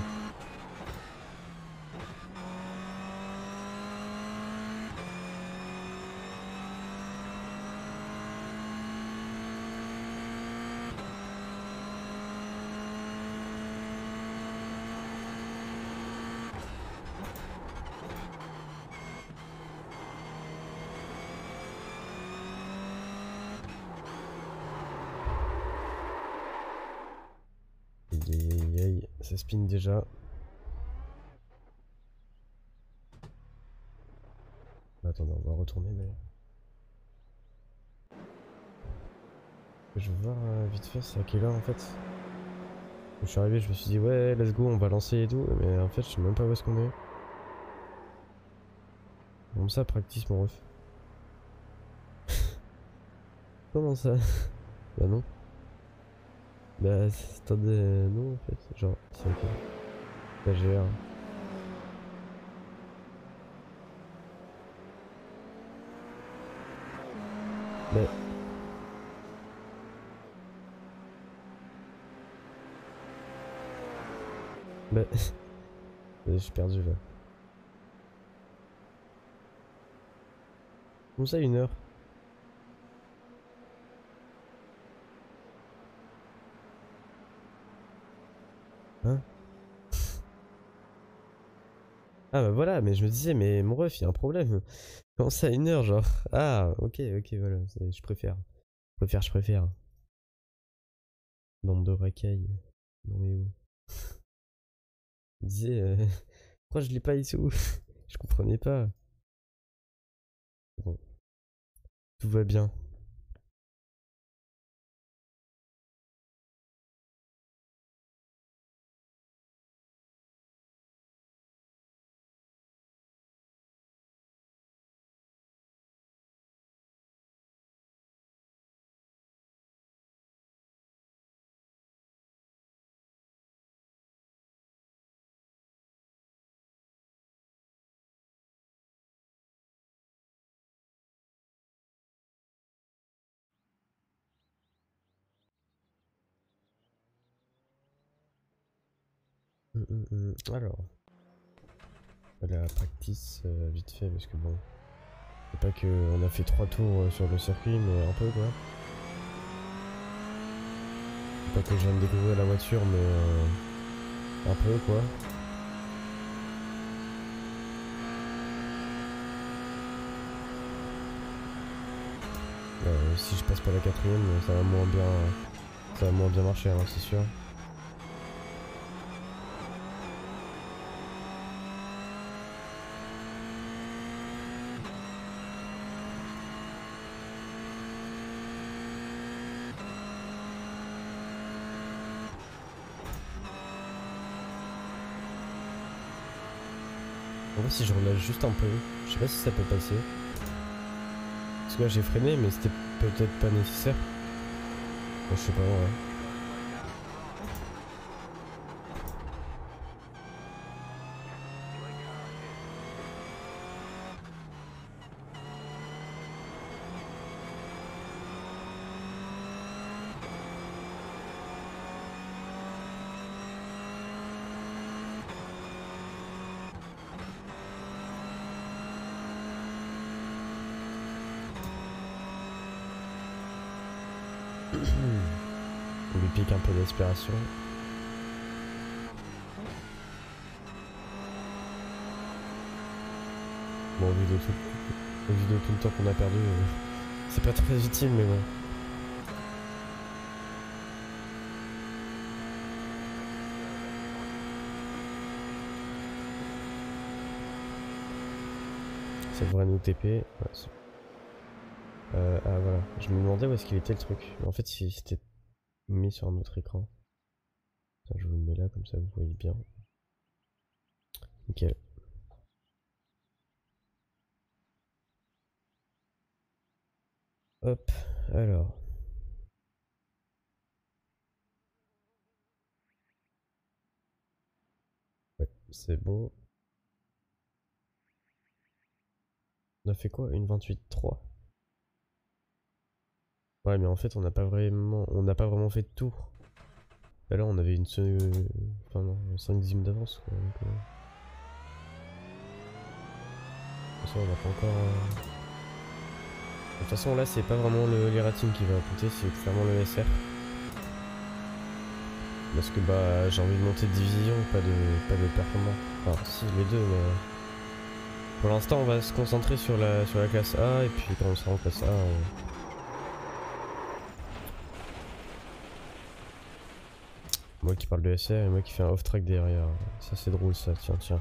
Speaker 1: Aïe aïe aïe, ça spin déjà. Attendez, on va retourner d'ailleurs. Je vais voir euh, vite fait c'est à quelle heure en fait. Quand je suis arrivé je me suis dit ouais let's go on va lancer et tout, mais en fait je sais même pas où est-ce qu'on est. Comme ça practice mon ref. Comment ça? Bah non. Bah attendez, non en fait, genre c'est ok. Bah j'ai l'air. Mais... Bah... Je suis perdu là. Comment ça une heure? Hein? Ah bah voilà, mais je me disais, mais mon ref, il y a un problème. Comment ça une heure genre? Ah ok, ok, voilà, je préfère. Je préfère, je préfère. Bande de racailles. Non mais où? Je me disais, euh... pourquoi je l'ai pas ici où? Je comprenais pas. Bon, tout va bien. Hum, hum, hum. Alors, la practice euh, vite fait parce que bon, c'est pas que on a fait trois tours sur le circuit, mais un peu quoi. C'est pas que je viens de découvrir la voiture, mais euh, un peu quoi. Euh, si je passe pas la quatrième, ça va moins bien, ça va moins bien marcher, hein, c'est sûr. En vrai, si je relâche juste un peu, je sais pas si ça peut passer. Parce que là j'ai freiné, mais c'était peut-être pas nécessaire. Bon, je sais pas, ouais. On lui pique un peu d'aspiration. Bon, au vu de tout, au vu de tout le temps qu'on a perdu, euh, c'est pas très utile, mais bon. Ça devrait nous T P. Ouais, euh, ah voilà, je me demandais où est-ce qu'il était le truc. Mais en fait, il s'était mis sur un autre écran. Attends, je vous le mets là, comme ça vous voyez bien. Nickel. Hop, alors. Ouais, c'est bon. On a fait quoi? Une vingt-huit trois. Ouais, mais en fait, on n'a pas vraiment, on n'a pas vraiment fait de tour. Et là, on avait une, enfin non, cinq dixièmes d'avance. Quoi, donc, euh... ça, on n'a pas encore. Euh... De toute façon, là, c'est pas vraiment le, les ratings qui va compter, c'est clairement le S R. Parce que bah, j'ai envie de monter de division, pas de, pas de performance. Enfin, si, les deux, mais. Pour l'instant, on va se concentrer sur la, sur la classe A, et puis quand on sera en classe A, on... Moi qui parle de S R et moi qui fais un off-track derrière. Ça, c'est drôle, ça, tiens, tiens.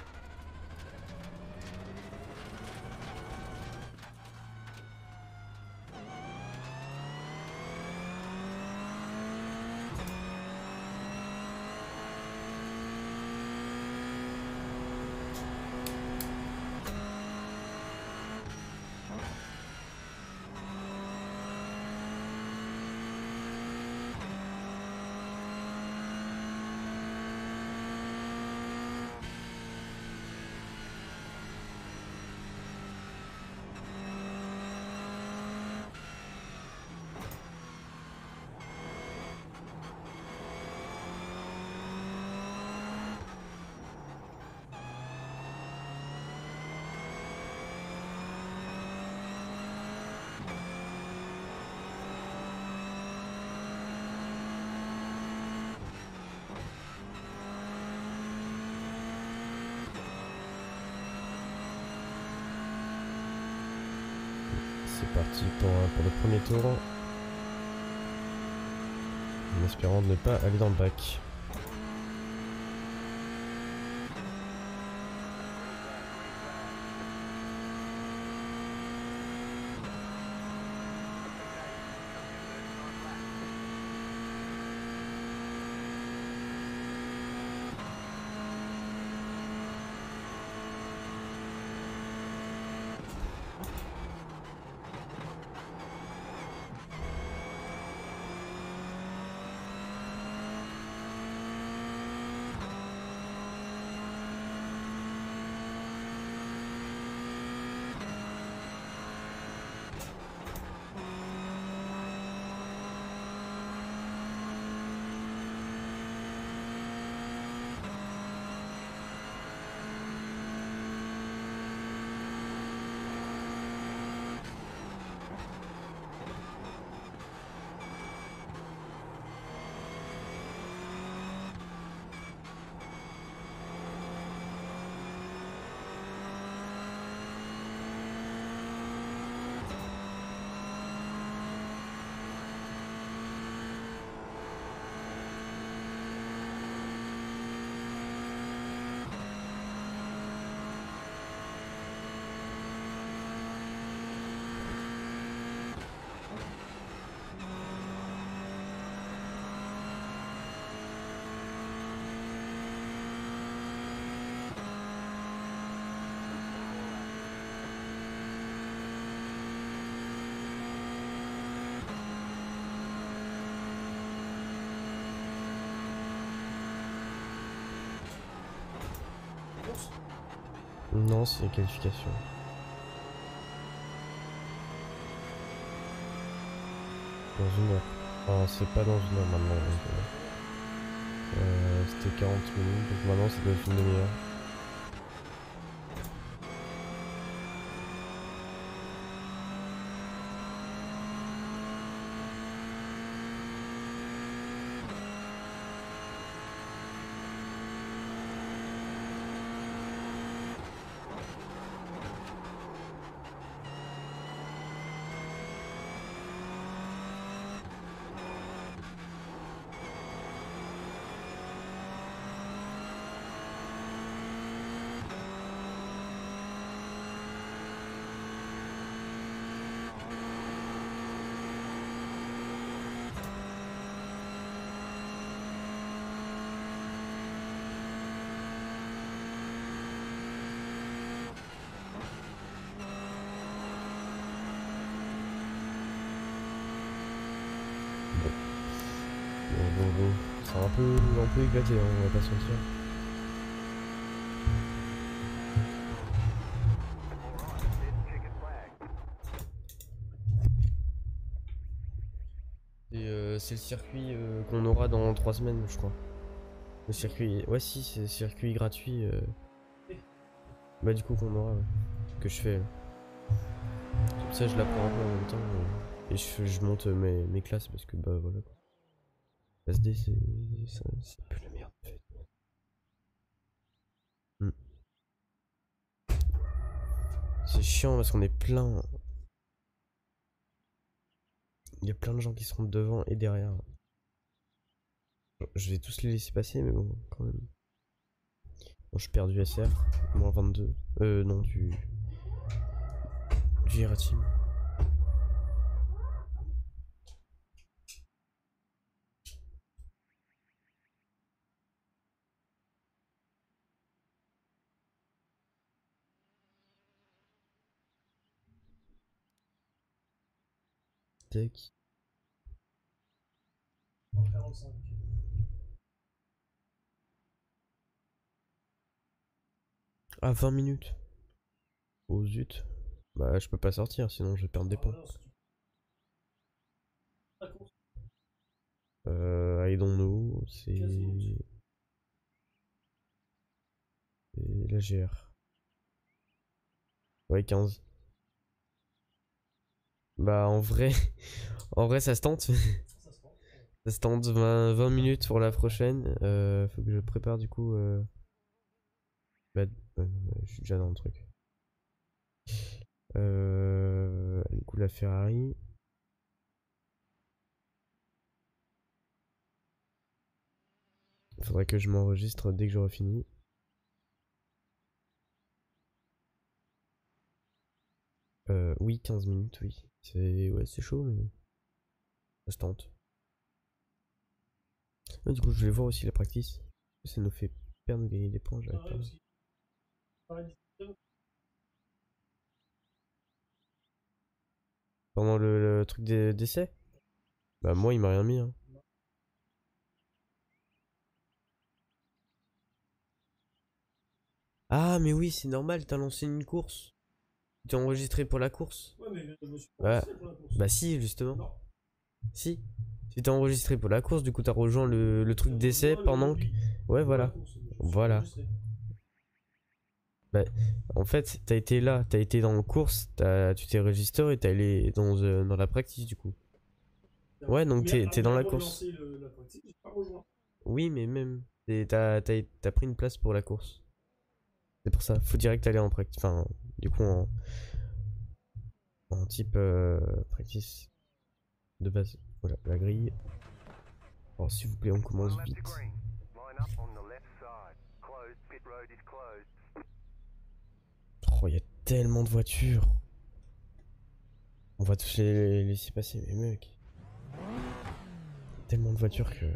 Speaker 1: C'est parti pour, pour le premier tour. En espérant ne pas aller dans le bac. Non, c'est qualification. Dans une heure. Enfin, c'est pas dans une heure maintenant. Euh, C'était quarante minutes, donc maintenant c'est dans une demi-heure. Bon. Bon, bon, bon. C'est un peu, un peu éclaté, hein, on va pas se mentir. Et euh, c'est le circuit euh, qu'on aura dans trois semaines, je crois. Le circuit... Ouais, si, c'est le circuit gratuit. Euh... Bah du coup qu'on aura, ouais. Que je fais. Là. Comme ça, je l'apprends un peu en même temps. Euh... Et je, je monte mes, mes classes parce que, bah voilà. S D, c'est... C'est plus la merde, en fait. Hmm. C'est chiant parce qu'on est plein. Il y a plein de gens qui seront devant et derrière. Je vais tous les laisser passer, mais bon, quand même. Bon, je perds du S R, moins vingt-deux. Euh, non, du. Du Iratim. Tac. Ah, vingt minutes. Oh zut. Bah, je peux pas sortir, sinon je vais perdre des points. Euh, I don't know, c'est... C'est la G R. Ouais, quinze. Bah, en vrai... en vrai, ça se tente. Ça se tente, vingt, vingt minutes pour la prochaine. Euh, faut que je prépare, du coup... Euh... Bah, euh, je suis déjà dans le truc. Euh... Du coup, la Ferrari... Faudrait que je m'enregistre dès que j'aurai fini. Euh, oui, quinze minutes, oui. C'est ouais, c'est chaud, mais ça se tente. Ah, du coup, je vais voir aussi la practice. Ça nous fait perdre ou gagner des points, j'arrive pas. Pendant le, le truc d'essai? Bah, moi, il m'a rien mis. Hein. Ah, mais oui, c'est normal, t'as lancé une course. Tu t'es enregistré pour la course. Ouais, mais je me suis pas enregistré pour la course. Bah, si, justement. Non. Si. Tu t'es enregistré pour la course, du coup, t'as rejoint le, le truc d'essai pendant que. Ouais, voilà. Voilà. Bah, en fait, t'as été là, t'as été dans la course, as, tu t'es registré et t'es allé dans, euh, dans la practice, du coup. Ouais, donc t'es es dans la course. Le, la practice, pas oui, mais même, t'as pris une place pour la course. C'est pour ça, faut direct aller en practice. Enfin, du coup, en, en type euh, practice de base. Voilà, la grille. Alors, s'il vous plaît, on commence vite. Oh, il y a tellement de voitures. On va tous les laisser passer, mais mec. Tellement de voitures que...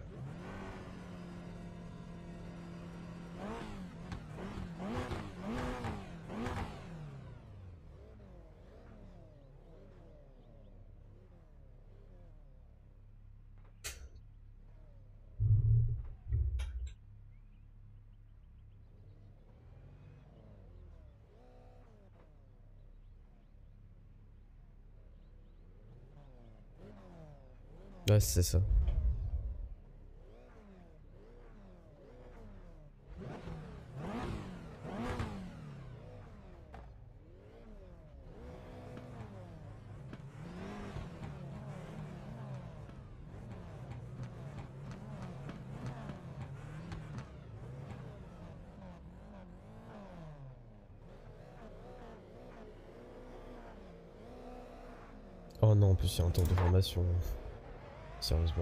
Speaker 1: Ouais, c'est ça. Oh non, en plus il y a un tour de formation. Sérieusement.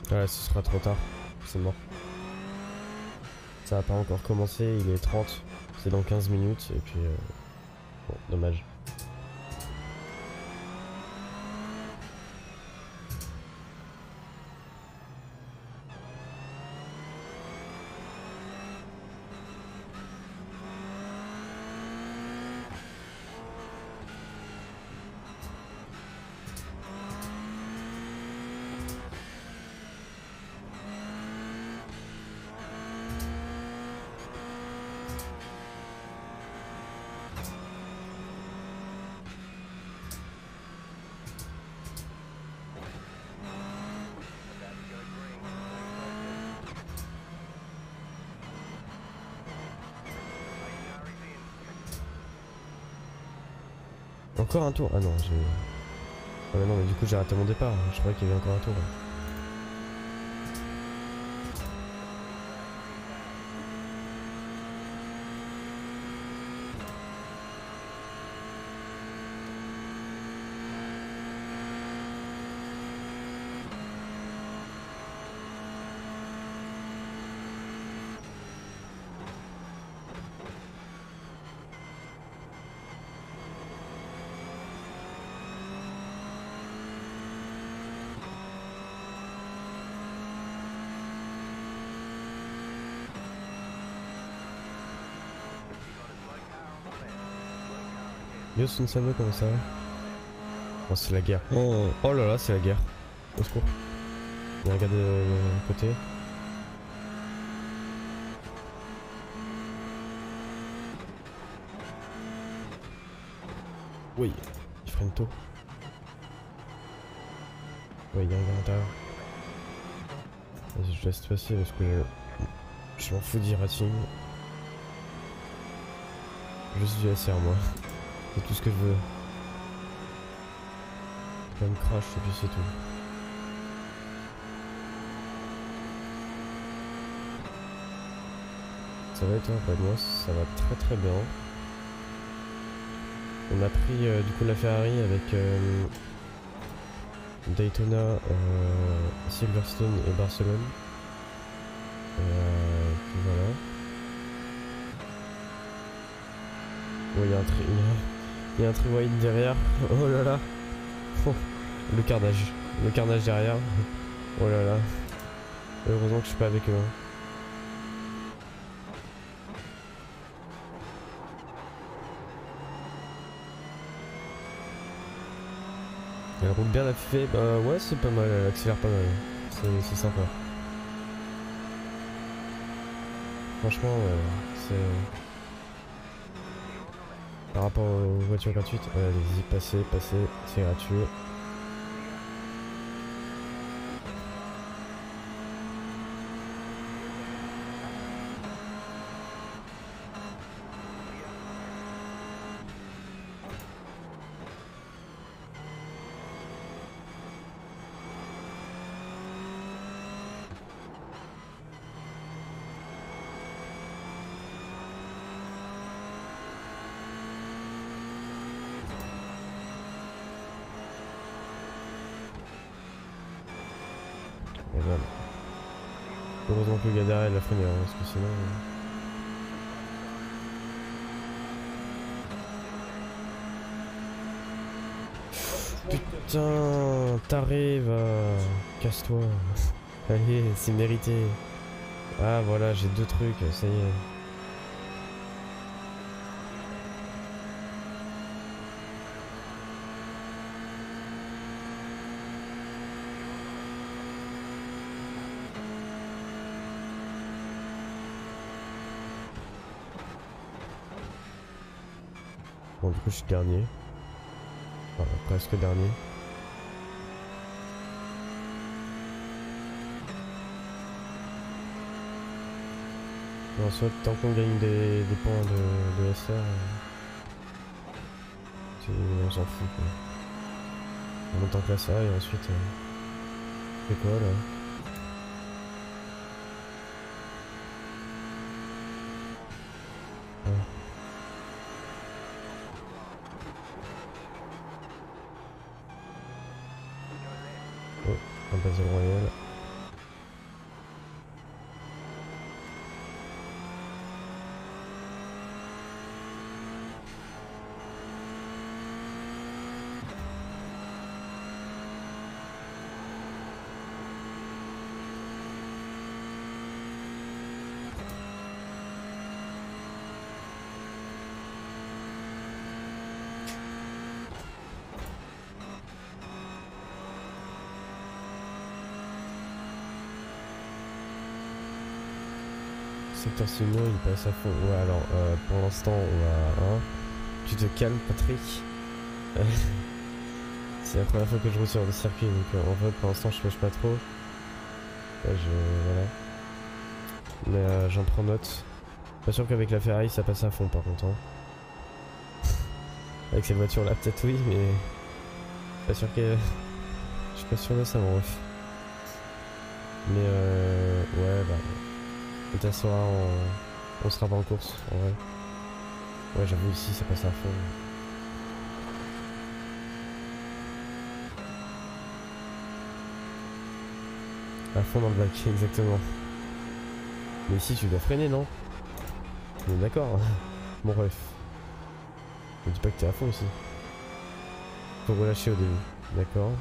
Speaker 1: Ouais, ce sera trop tard. C'est mort. Ça a pas encore commencé, il est trente. C'est dans quinze minutes et puis... Euh... Bon, dommage. Encore un tour? Ah non, j'ai... Ah mais non, mais du coup j'ai raté mon départ. Je croyais qu'il y avait encore un tour. Yo Sunsabo, comment ça va? Oh c'est la guerre. Oh, oh là là c'est la guerre. Au secours. Il y a un gars de, de côté. Oui, il freine tôt. Oui, il y a un gars à l'intérieur. Vas-y, je laisse passer parce que je, je m'en fous du rating. Juste du S R moi. C'est tout ce que je veux. Je me crash et puis c'est tout. Ça va et toi? Bah moi ça va très très bien. On a pris euh, du coup la Ferrari avec euh, Daytona, euh, Silverstone et Barcelone. Euh, puis voilà. Oh, il y a un tri... Il y a un tri-wide derrière. Oh là là. Oh, le carnage. Le carnage derrière. Oh là là. Heureusement que je suis pas avec eux. Hein. Elle roule bien la fée. Bah ouais, c'est pas mal. Elle accélère pas mal. C'est sympa. Franchement, euh, c'est... Par rapport aux voitures gratuites, euh, allez-y, passez, passez, c'est gratuit. Et voilà. Heureusement que le gars derrière il a freiné, hein, parce que sinon... Euh... Putain, t'arrives, casse-toi. Allez, c'est mérité. Ah voilà, j'ai deux trucs, ça y est. Bon, du coup, je suis dernier. Enfin, presque dernier. Mais en soit, tant qu'on gagne des, des points de, de S R, euh, on s'en fout quoi. On monte en classe A et ensuite... Euh, c'est quoi là? Ah. Oh, un Battle Royale. Secteur signaux, il passe à fond. Ouais, alors euh, pour l'instant, on va. Hein, tu te calmes, Patrick. C'est la première fois que je roule sur le circuit, donc euh, en fait, pour l'instant, je pêche pas trop. Là, je. Voilà. Mais euh, j'en prends note. Pas sûr qu'avec la Ferrari, ça passe à fond, par contre. Hein. Avec cette voiture là, peut-être oui, mais. Pas sûr que. Je suis pas sûr de ça, mon ref. Mais euh. Ouais, bah. Peut-être ça, on... on sera pas en course, en vrai. Ouais, j'avoue, ici, ça passe à fond. À fond dans le bac, exactement. Mais ici, tu dois freiner, non? On est d'accord, hein. Mon ref. Ne dis pas que t'es à fond ici. Faut relâcher au début. D'accord.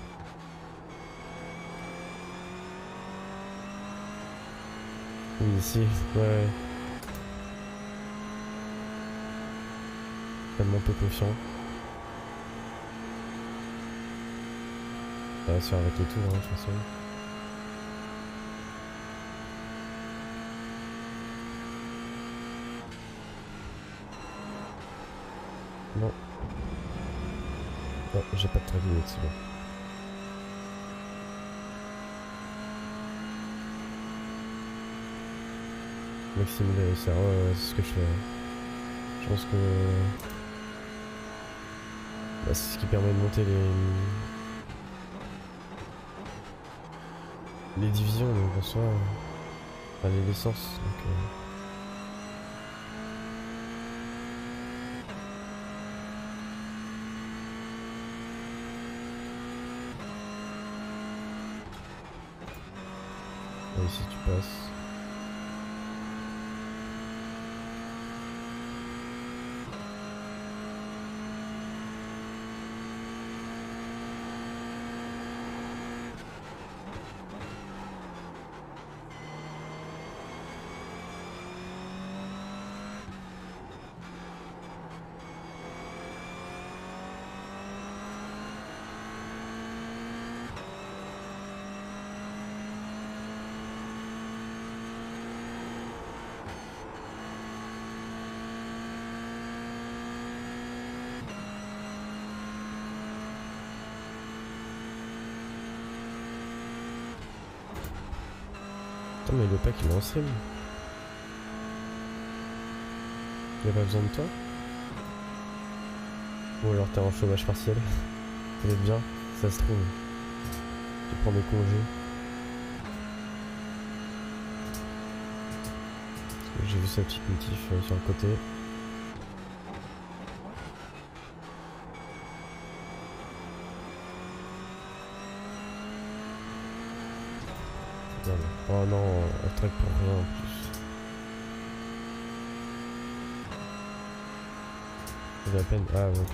Speaker 1: Oui, ici. Ouais, ouais. Tellement peu confiant. Ça va se faire avec les tours, hein, de toute façon. Non. Oh, j'ai pas de track limite, c'est bon. Maxime de S R, ouais, ouais, c'est ce que je fais. Je pense que... Bah, c'est ce qui permet de monter les... Les divisions, donc en soi... Enfin, les licences, donc... Euh... Ah, ici tu passes. Attends, mais le pack il est en stream. Y'a pas besoin de toi? Ou alors t'es en chômage partiel? Peut-être bien, ça se trouve. Tu prends des congés. J'ai vu sa petite notif euh, sur le côté. Oh non, un truc pour rien en plus. C'est la peine. Ah ouais, ok.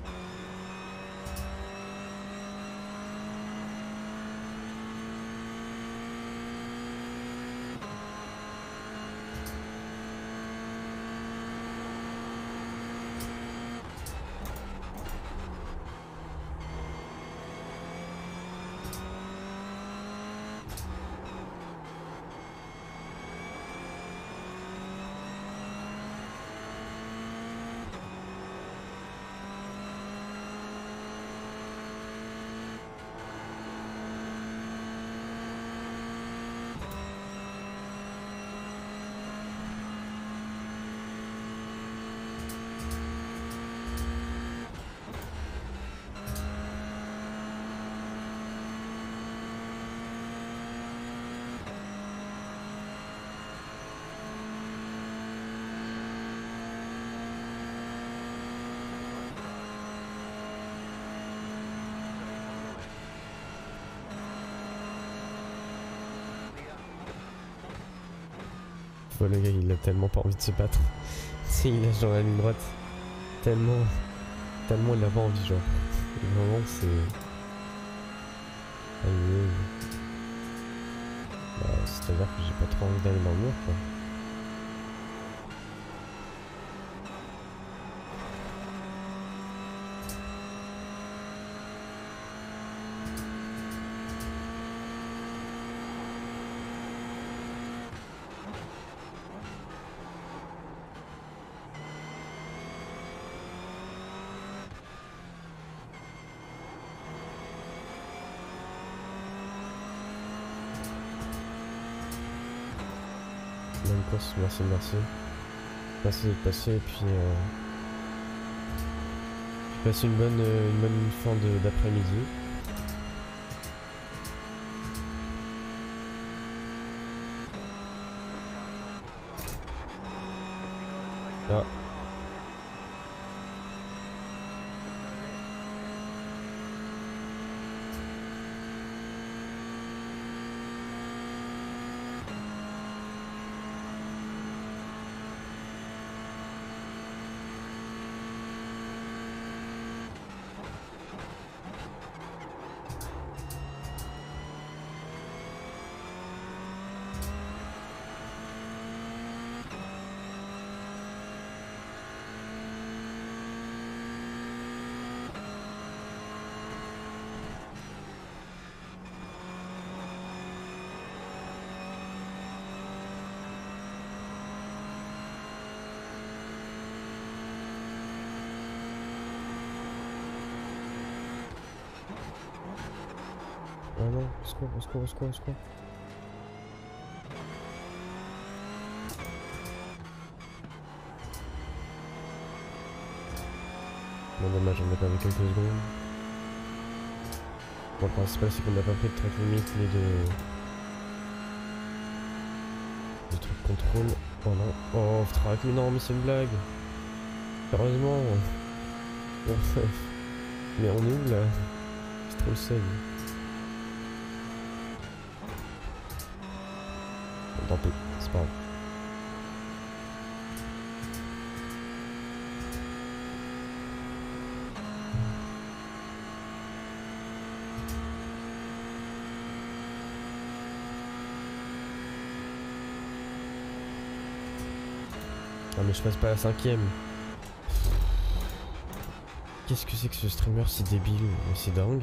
Speaker 1: Bon, le gars il a tellement pas envie de se battre. Si il lâche dans la ligne droite. Tellement. Tellement il a pas envie, genre. Et vraiment c'est. Allez. Bah, c'est à dire que j'ai pas trop envie d'aller dans le mur quoi. troisième course, merci, merci. Merci d'être passé et puis... Euh, passez une bonne, une bonne fin d'après-midi. Ah. Ah non, au secours, au secours, au secours, au secours. Bon dommage, on n'a pas vu quelques secondes. Bon, le principal c'est qu'on n'a pas pris de track limit ni de... de trucs contrôle. Oh non, oh track, mais non mais c'est une blague. Sérieusement. Mais on est où là? C'est trop le seul. Tant pis, c'est pas grave. Ah mais je passe pas à la cinquième. Qu'est-ce que c'est que ce streamer si débile? C'est dingue.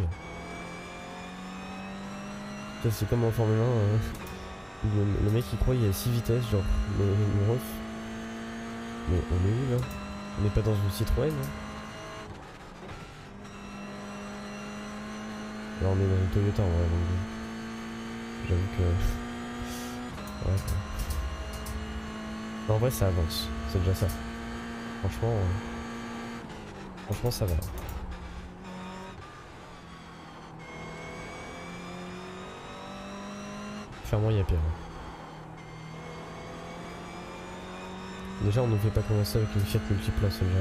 Speaker 1: C'est comme en Formule un. Hein. Le, le mec il croit qu'il y a six vitesses, genre, mais le ref. Mais on est où là? On n'est pas dans une Citroën hein. Là on est dans une Toyota en vrai, donc j'avoue que... Ouais quoi. Non, en vrai ça avance, c'est déjà ça. Franchement... Euh... Franchement ça va. Clairement il y a pire. Déjà on ne fait pas commencer avec une Fiat multiplace déjà.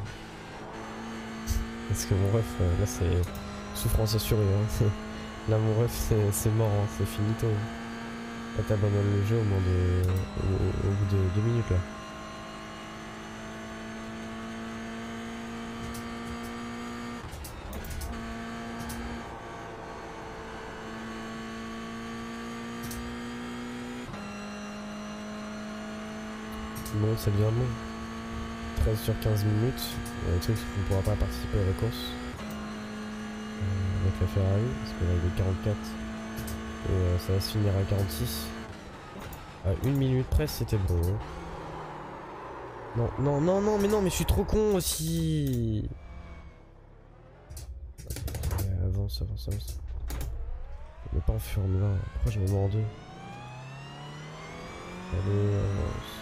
Speaker 1: Parce que mon ref là c'est souffrance assurée hein. Là mon ref c'est mort hein. C'est finito. Là t'abandonnes le jeu au, moment de... au, au bout de deux minutes là. Bon, ça devient bon. treize sur quinze minutes. Euh, le truc, c'est qu'on ne pourra pas participer à la course. Euh, avec la Ferrari, parce que là il est quarante-quatre. Et euh, ça va se finir à quarante-six. À une minute près, c'était bon. Hein. Non, non, non, non, mais non, mais je suis trop con aussi. Ouais, avance, avance, avance. On n'est pas en Formule un. Pourquoi je me mets en deux? Allez, avance.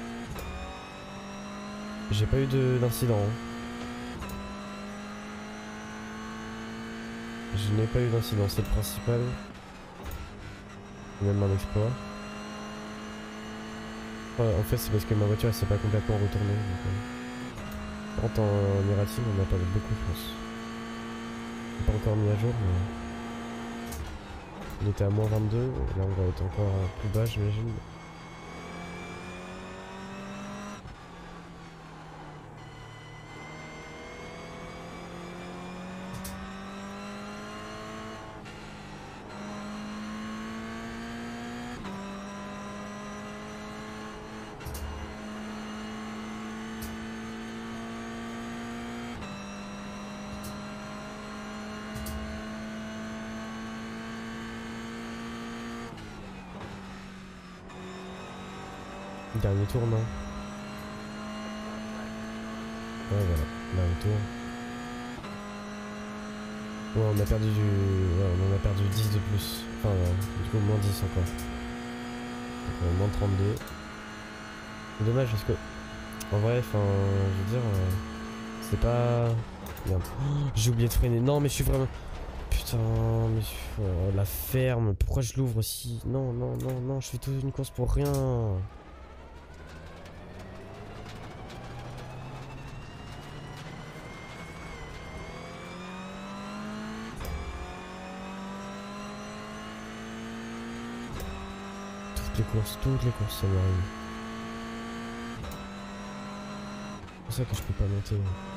Speaker 1: J'ai pas eu d'incident. Hein. Je n'ai pas eu d'incident, c'est le principal. Même un exploit. Ouais, en fait, c'est parce que ma voiture elle s'est pas complètement retournée. Donc, euh... en Emiratim, on n'a pas beaucoup de chance. Je pas encore mis à jour, mais. Il était à moins vingt-deux. Là, on va être encore plus bas, j'imagine. Dernier tour, non? Ouais, voilà, dernier tour. Ouais, on a perdu du... Ouais, on en a perdu dix de plus. Enfin, ouais, du coup, moins dix encore. Donc, euh, moins trente-deux. C'est dommage parce que, en vrai, enfin, je veux dire, euh, c'est pas... Merde. Oh, j'ai oublié de freiner. Non, mais je suis vraiment... Putain, mais... oh, la ferme, pourquoi je l'ouvre aussi? Non, non, non, non, je fais toute une course pour rien. Toutes les courses, toutes les courses, ça m'arrive. C'est pour ça que je peux pas monter.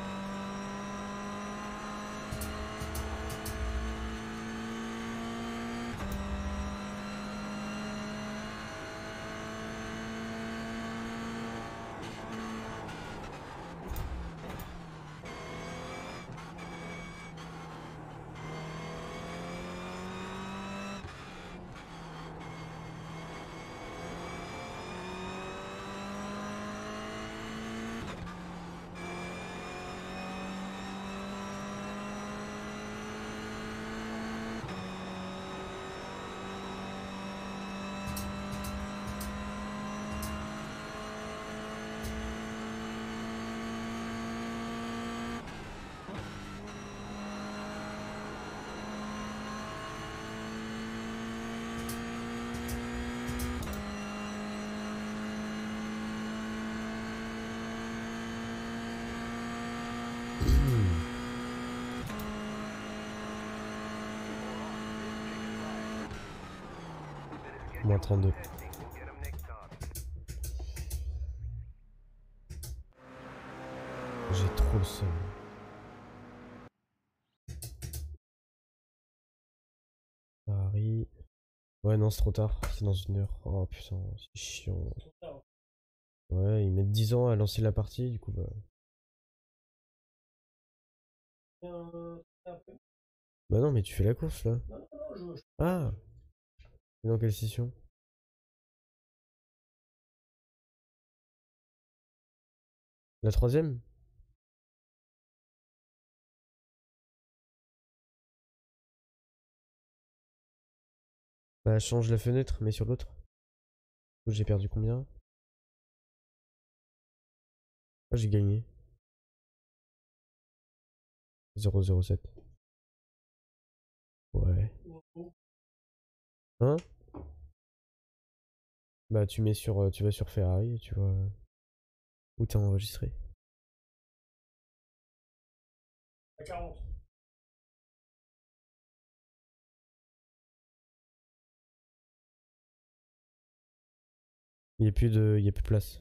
Speaker 1: Moins trente-deux. J'ai trop le seum. Paris. Ouais, non, c'est trop tard. C'est dans une heure. Oh putain, c'est chiant. Ouais, ils mettent dix ans à lancer la partie, du coup, bah. Bah non, mais tu fais la course là. Ah! C'est dans quelle session? La troisième? Bah, change la fenêtre, mais sur l'autre. J'ai perdu combien? Ah, j'ai gagné. zéro zéro sept. Ouais. Hein? Bah, tu mets sur, euh, tu vas sur Ferrari et tu vois où t'es enregistré. quarante. Il y a plus de, il y a plus de place.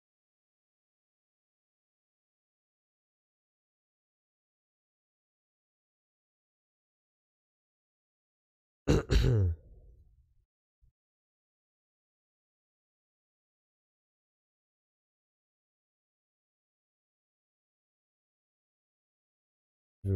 Speaker 1: Je...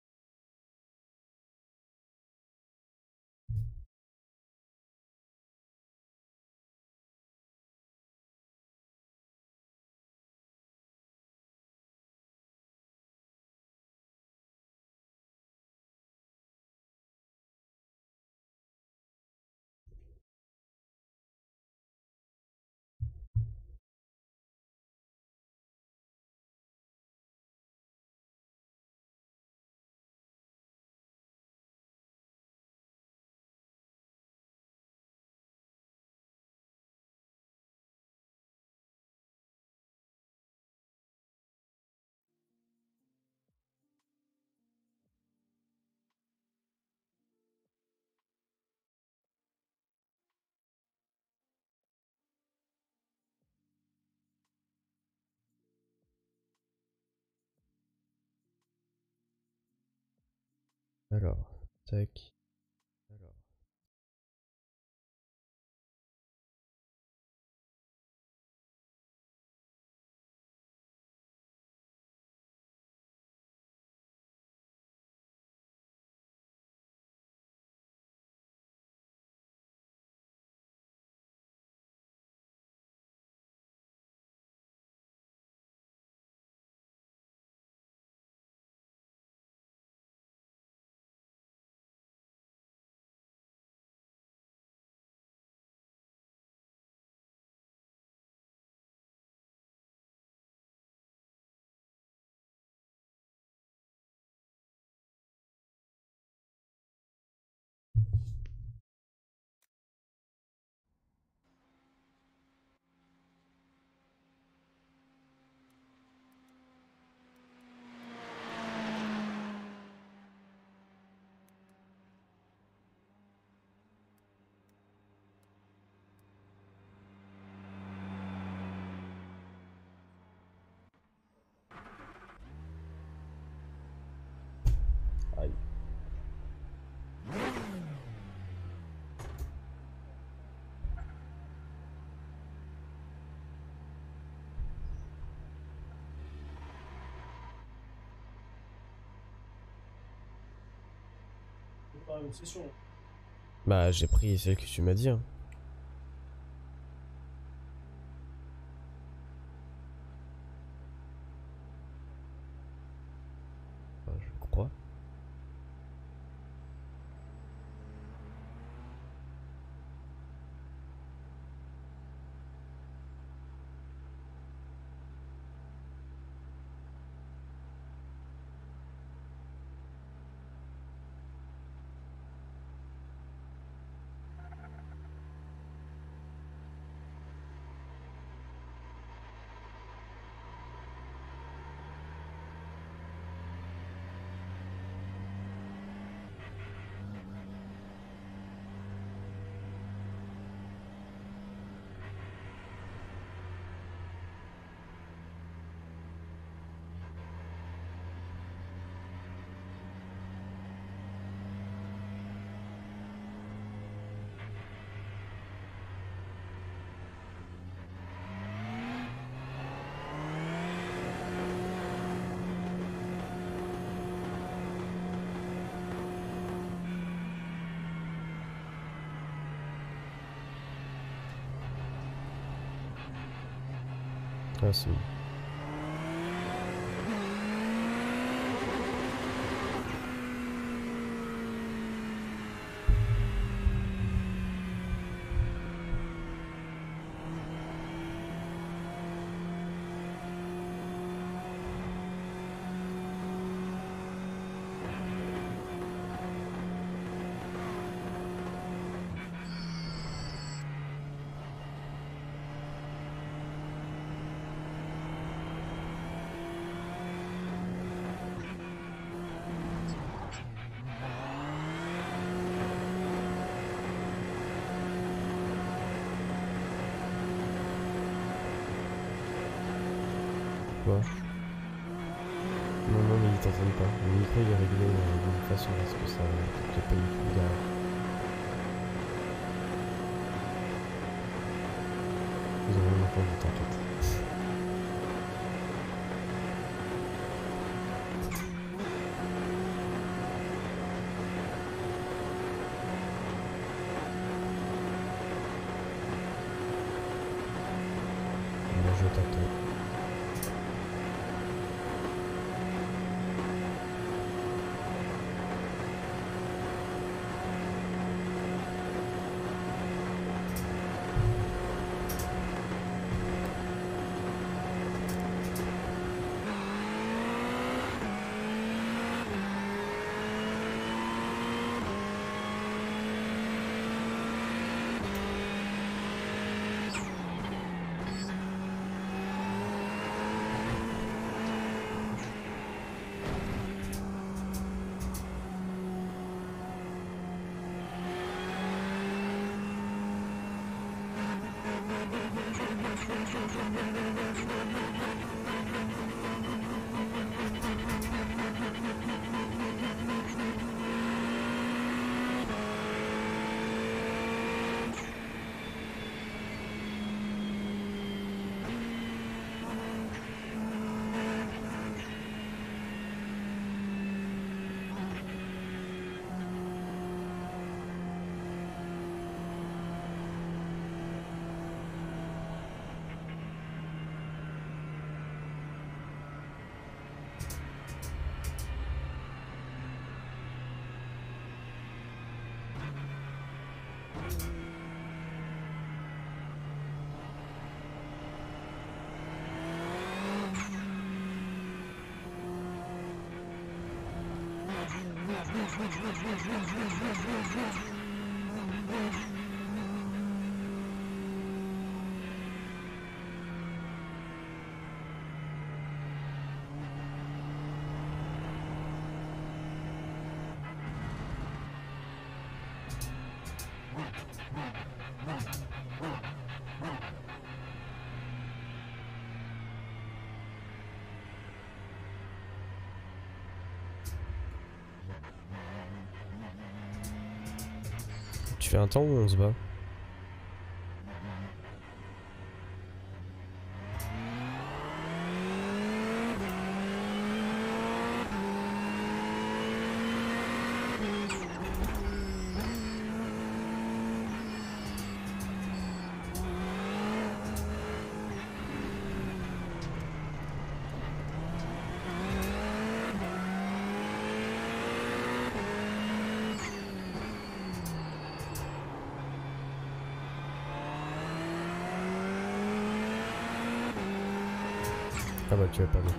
Speaker 1: Alors, tac. Alors.
Speaker 2: pas une session.
Speaker 1: Bah j'ai pris celle que tu m'as dit. Hein. Enfin, je crois. Ah c'est bon. Quoi? Non, non, mais ils t'entendent pas. Le micro il est réglé euh, d'une façon à ce que ça te paye plus derrière. Ils ont rien entendu, t'inquiète. Moi je t'attends. Tu fais un temps ou on se bat? Ah bah tu vas pas bien.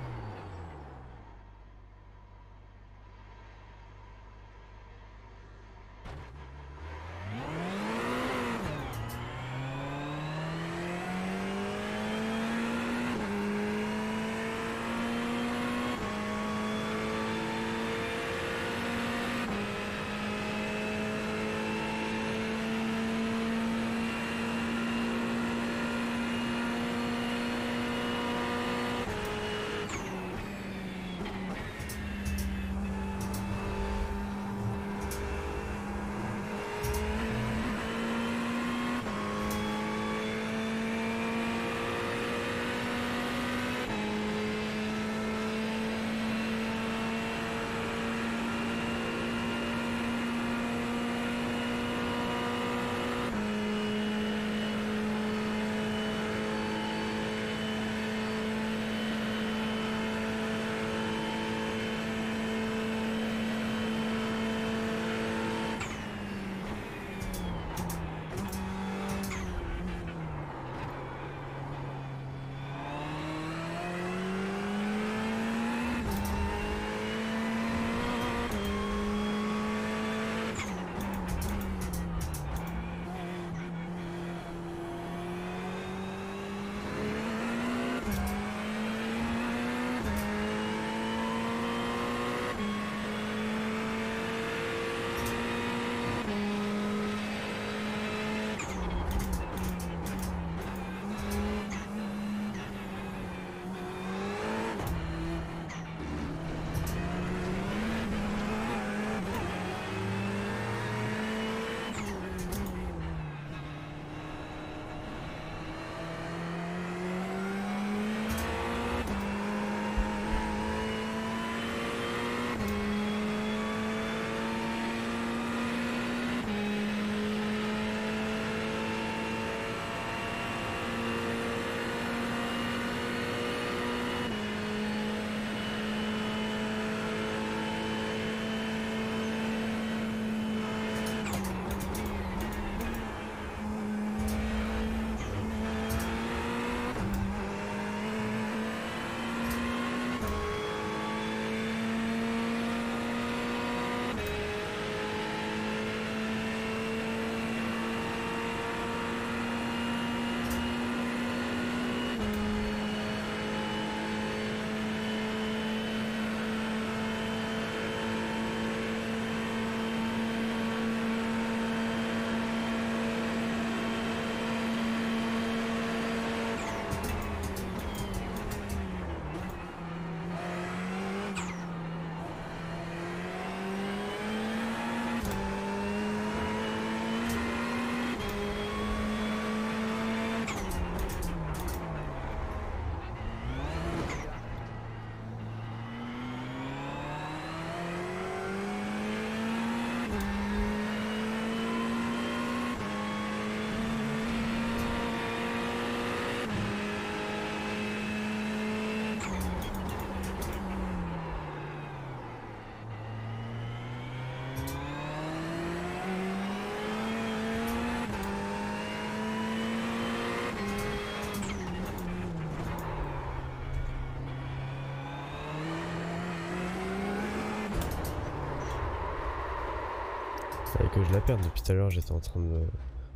Speaker 1: Fallait que je la perde, depuis tout à l'heure j'étais en train de,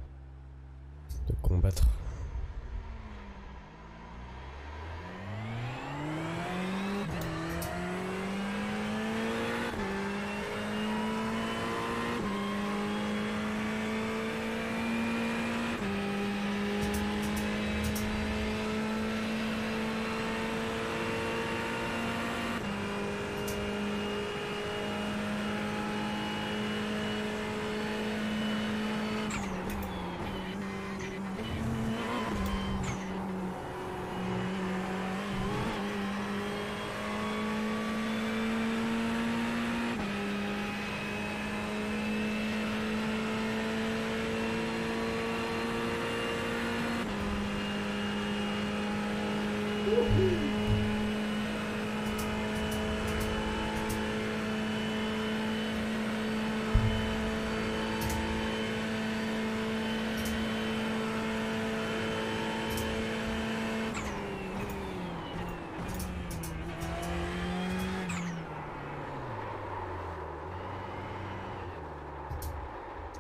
Speaker 1: de combattre.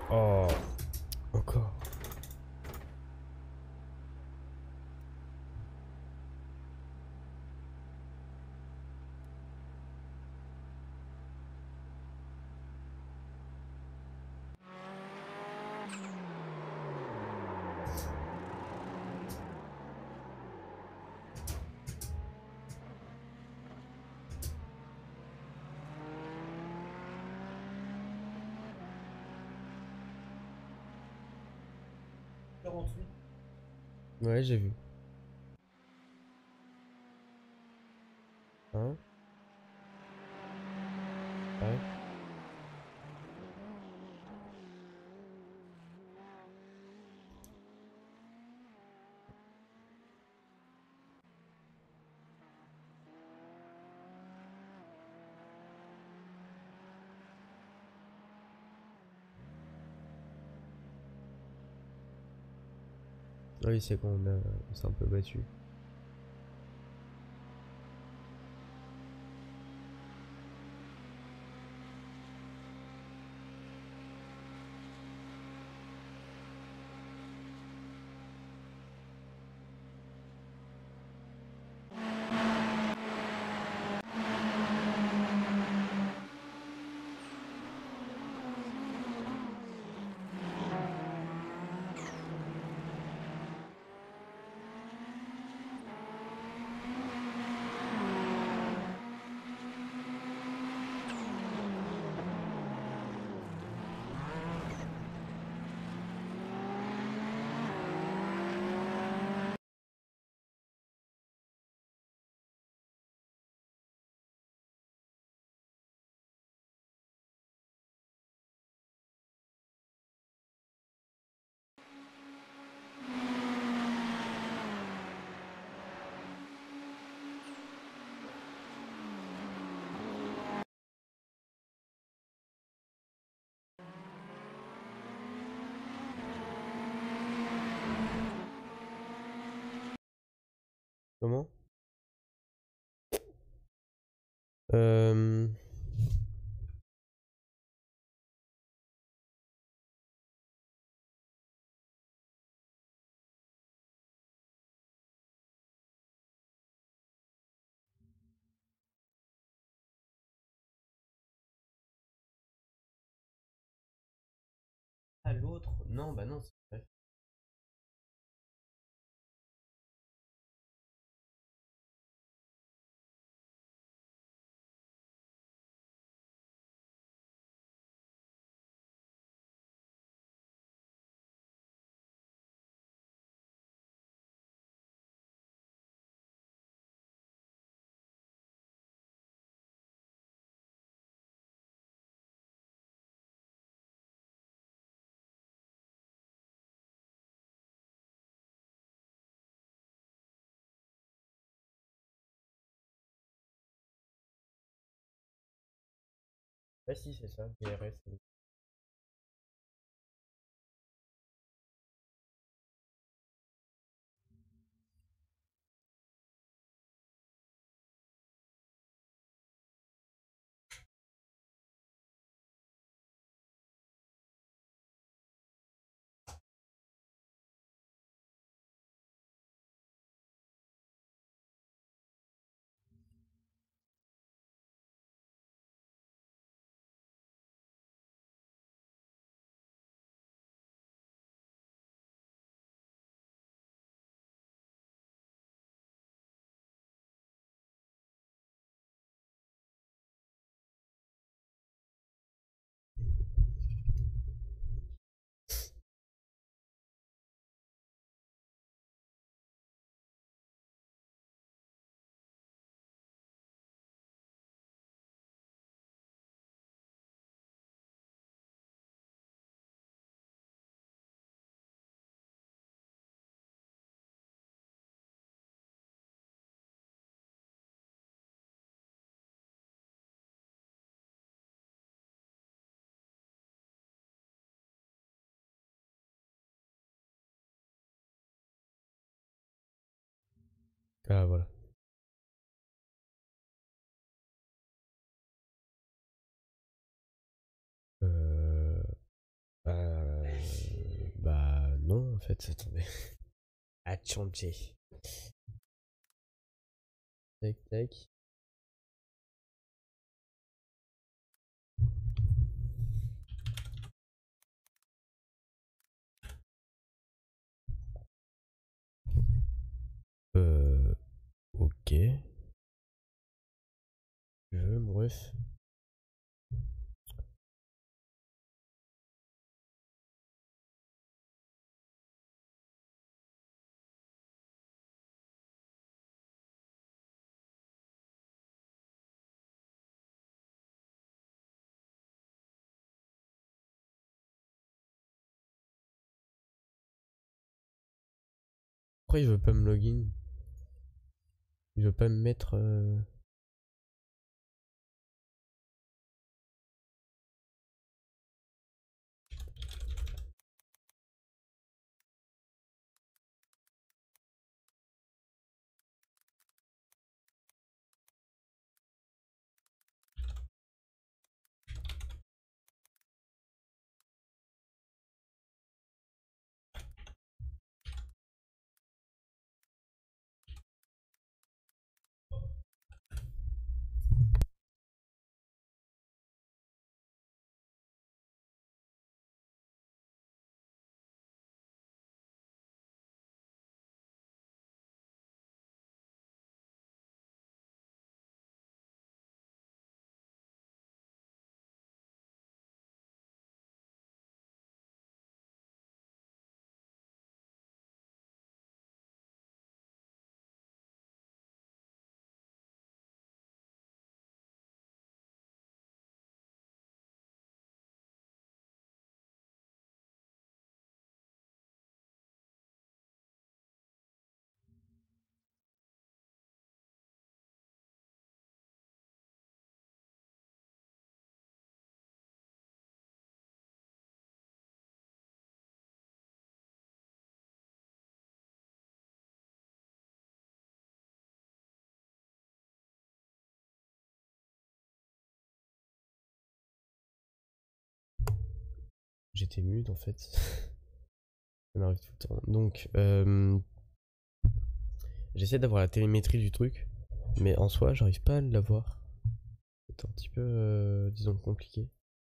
Speaker 1: Oh, encore.
Speaker 3: quarante-huit.
Speaker 1: Ouais, j'ai vu. Hein? Ouais. Oui, c'est qu'on a... on s'est un peu battu. Comment? Euh... Ah, l'autre? Non, bah non, c'est vrai. Bah si, c'est ça, D R S. Ah, voilà. Euh... Ah, non, en fait, attendez. A changé. Tac, tac. Euh... Ok. Je veux, mon ref. Pourquoi il veut pas me login? Il veut pas me mettre... Euh... J'étais mute en fait. Ça m'arrive tout le temps. Donc, euh... j'essaie d'avoir la télémétrie du truc, mais en soi, j'arrive pas à l'avoir. C'est un petit peu, euh, disons, compliqué.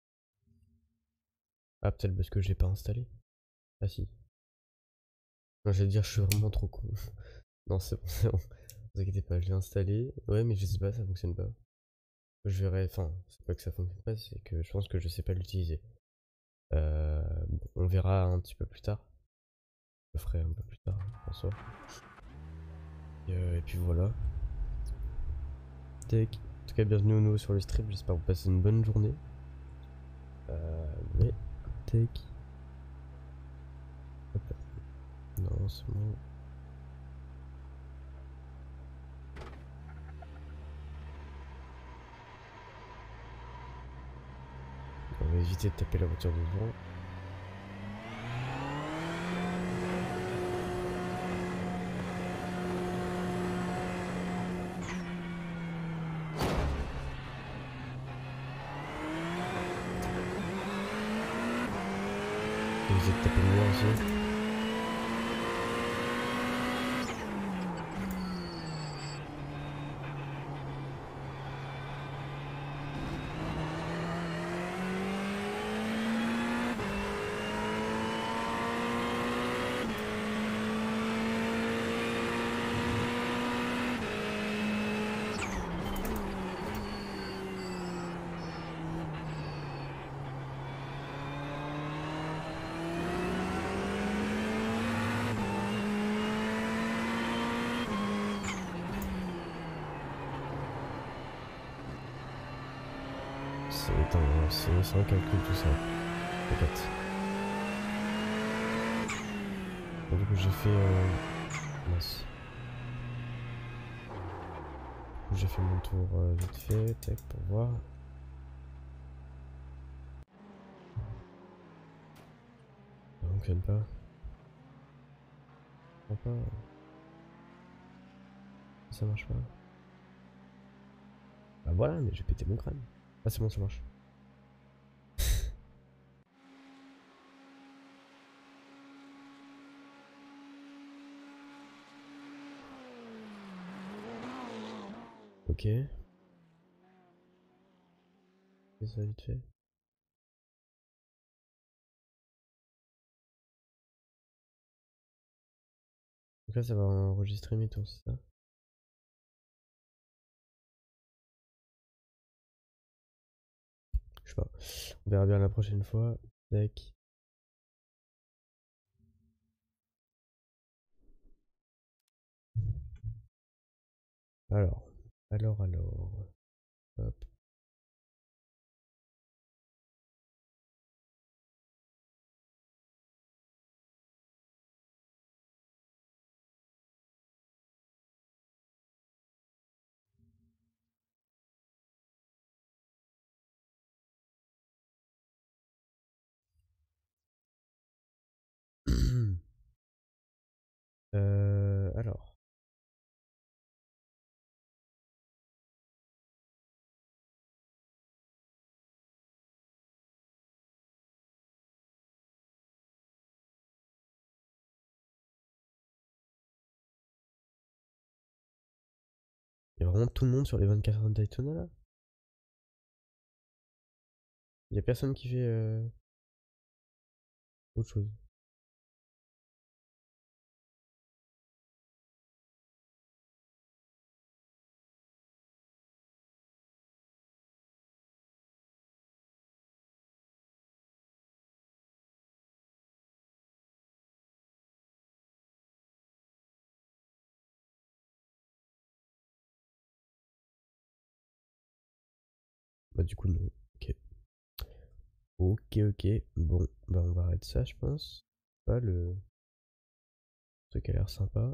Speaker 1: Ah, peut-être parce que je l'ai pas installé. Ah si. Non, j'allais dire, je suis vraiment trop con. Non, c'est bon, c'est bon. Ne vous inquiétez pas, je l'ai installé. Ouais, mais je sais pas, ça fonctionne pas. Je verrai, enfin, c'est pas que ça fonctionne pas, c'est que je pense que je sais pas l'utiliser. Euh, bon, on verra un petit peu plus tard. Je le ferai un peu plus tard, en soi. Et, euh, et puis voilà. Tac. En tout cas, bienvenue au nouveau sur le stream. J'espère que vous passez une bonne journée. Euh, ouais. Tac. Hop. Non, c'est bon. On va éviter de taper la voiture devant. Éviter de taper le mur aussi. C'est un, c'est un calcul tout ça. T'inquiète. Du coup j'ai fait... Euh... Mince. J'ai fait mon tour euh, vite fait, tac, pour voir. Ça fonctionne pas. Ça pas. Ça marche pas. Bah voilà, mais j'ai pété mon crâne. Ah c'est bon, ça marche. Ok. C'est ça vite fait. Donc là ça va enregistrer mes tours, c'est ça? Je sais pas. On verra bien la prochaine fois. Tac. Alors. Alors alors. Hop. euh, alors. Il y a vraiment tout le monde sur les vingt-quatre heures de Daytona là? Il y a personne qui fait euh, autre chose. Bah du coup non. Ok. Ok ok. Bon, bah on va arrêter ça je pense. Pas le truc a l'air sympa.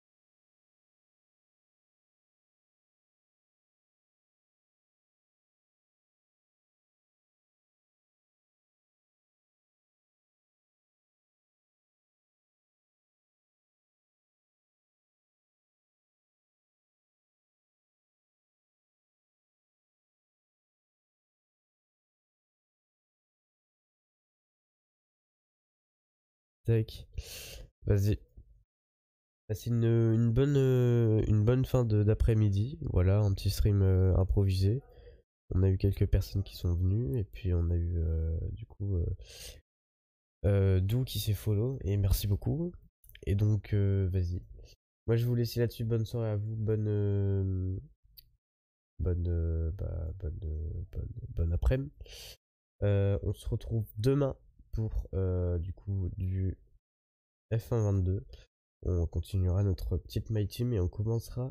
Speaker 1: Tac. Vas-y. C'est une, une bonne euh, une bonne fin d'après-midi. Voilà, un petit stream euh, improvisé. On a eu quelques personnes qui sont venues et puis on a eu euh, du coup euh, euh, Dou qui s'est follow et merci beaucoup. Et donc euh, vas-y. Moi je vais vous laisser là-dessus. Bonne soirée à vous. Bonne euh, bonne euh, bah, bonne euh, bonne, bonne après-midi. Euh, on se retrouve demain pour euh, du coup du F un vingt-deux. On continuera notre petite My Team et on commencera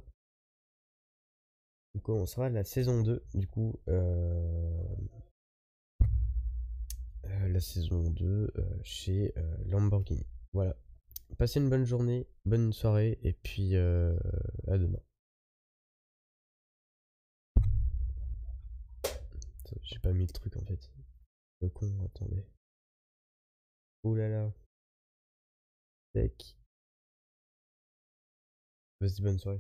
Speaker 1: on commencera la saison deux du coup euh, euh, la saison deux euh, chez euh, Lamborghini. Voilà. Passez une bonne journée, bonne soirée et puis euh, à demain. J'ai pas mis le truc en fait. Le con, attendez. Ouh là là. Tac. Vas-y, bonne soirée.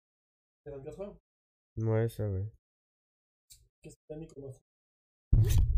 Speaker 2: C'est vingt-quatre heures?
Speaker 1: Ouais, ça ouais.
Speaker 2: Qu'est-ce que t'as mis comme info?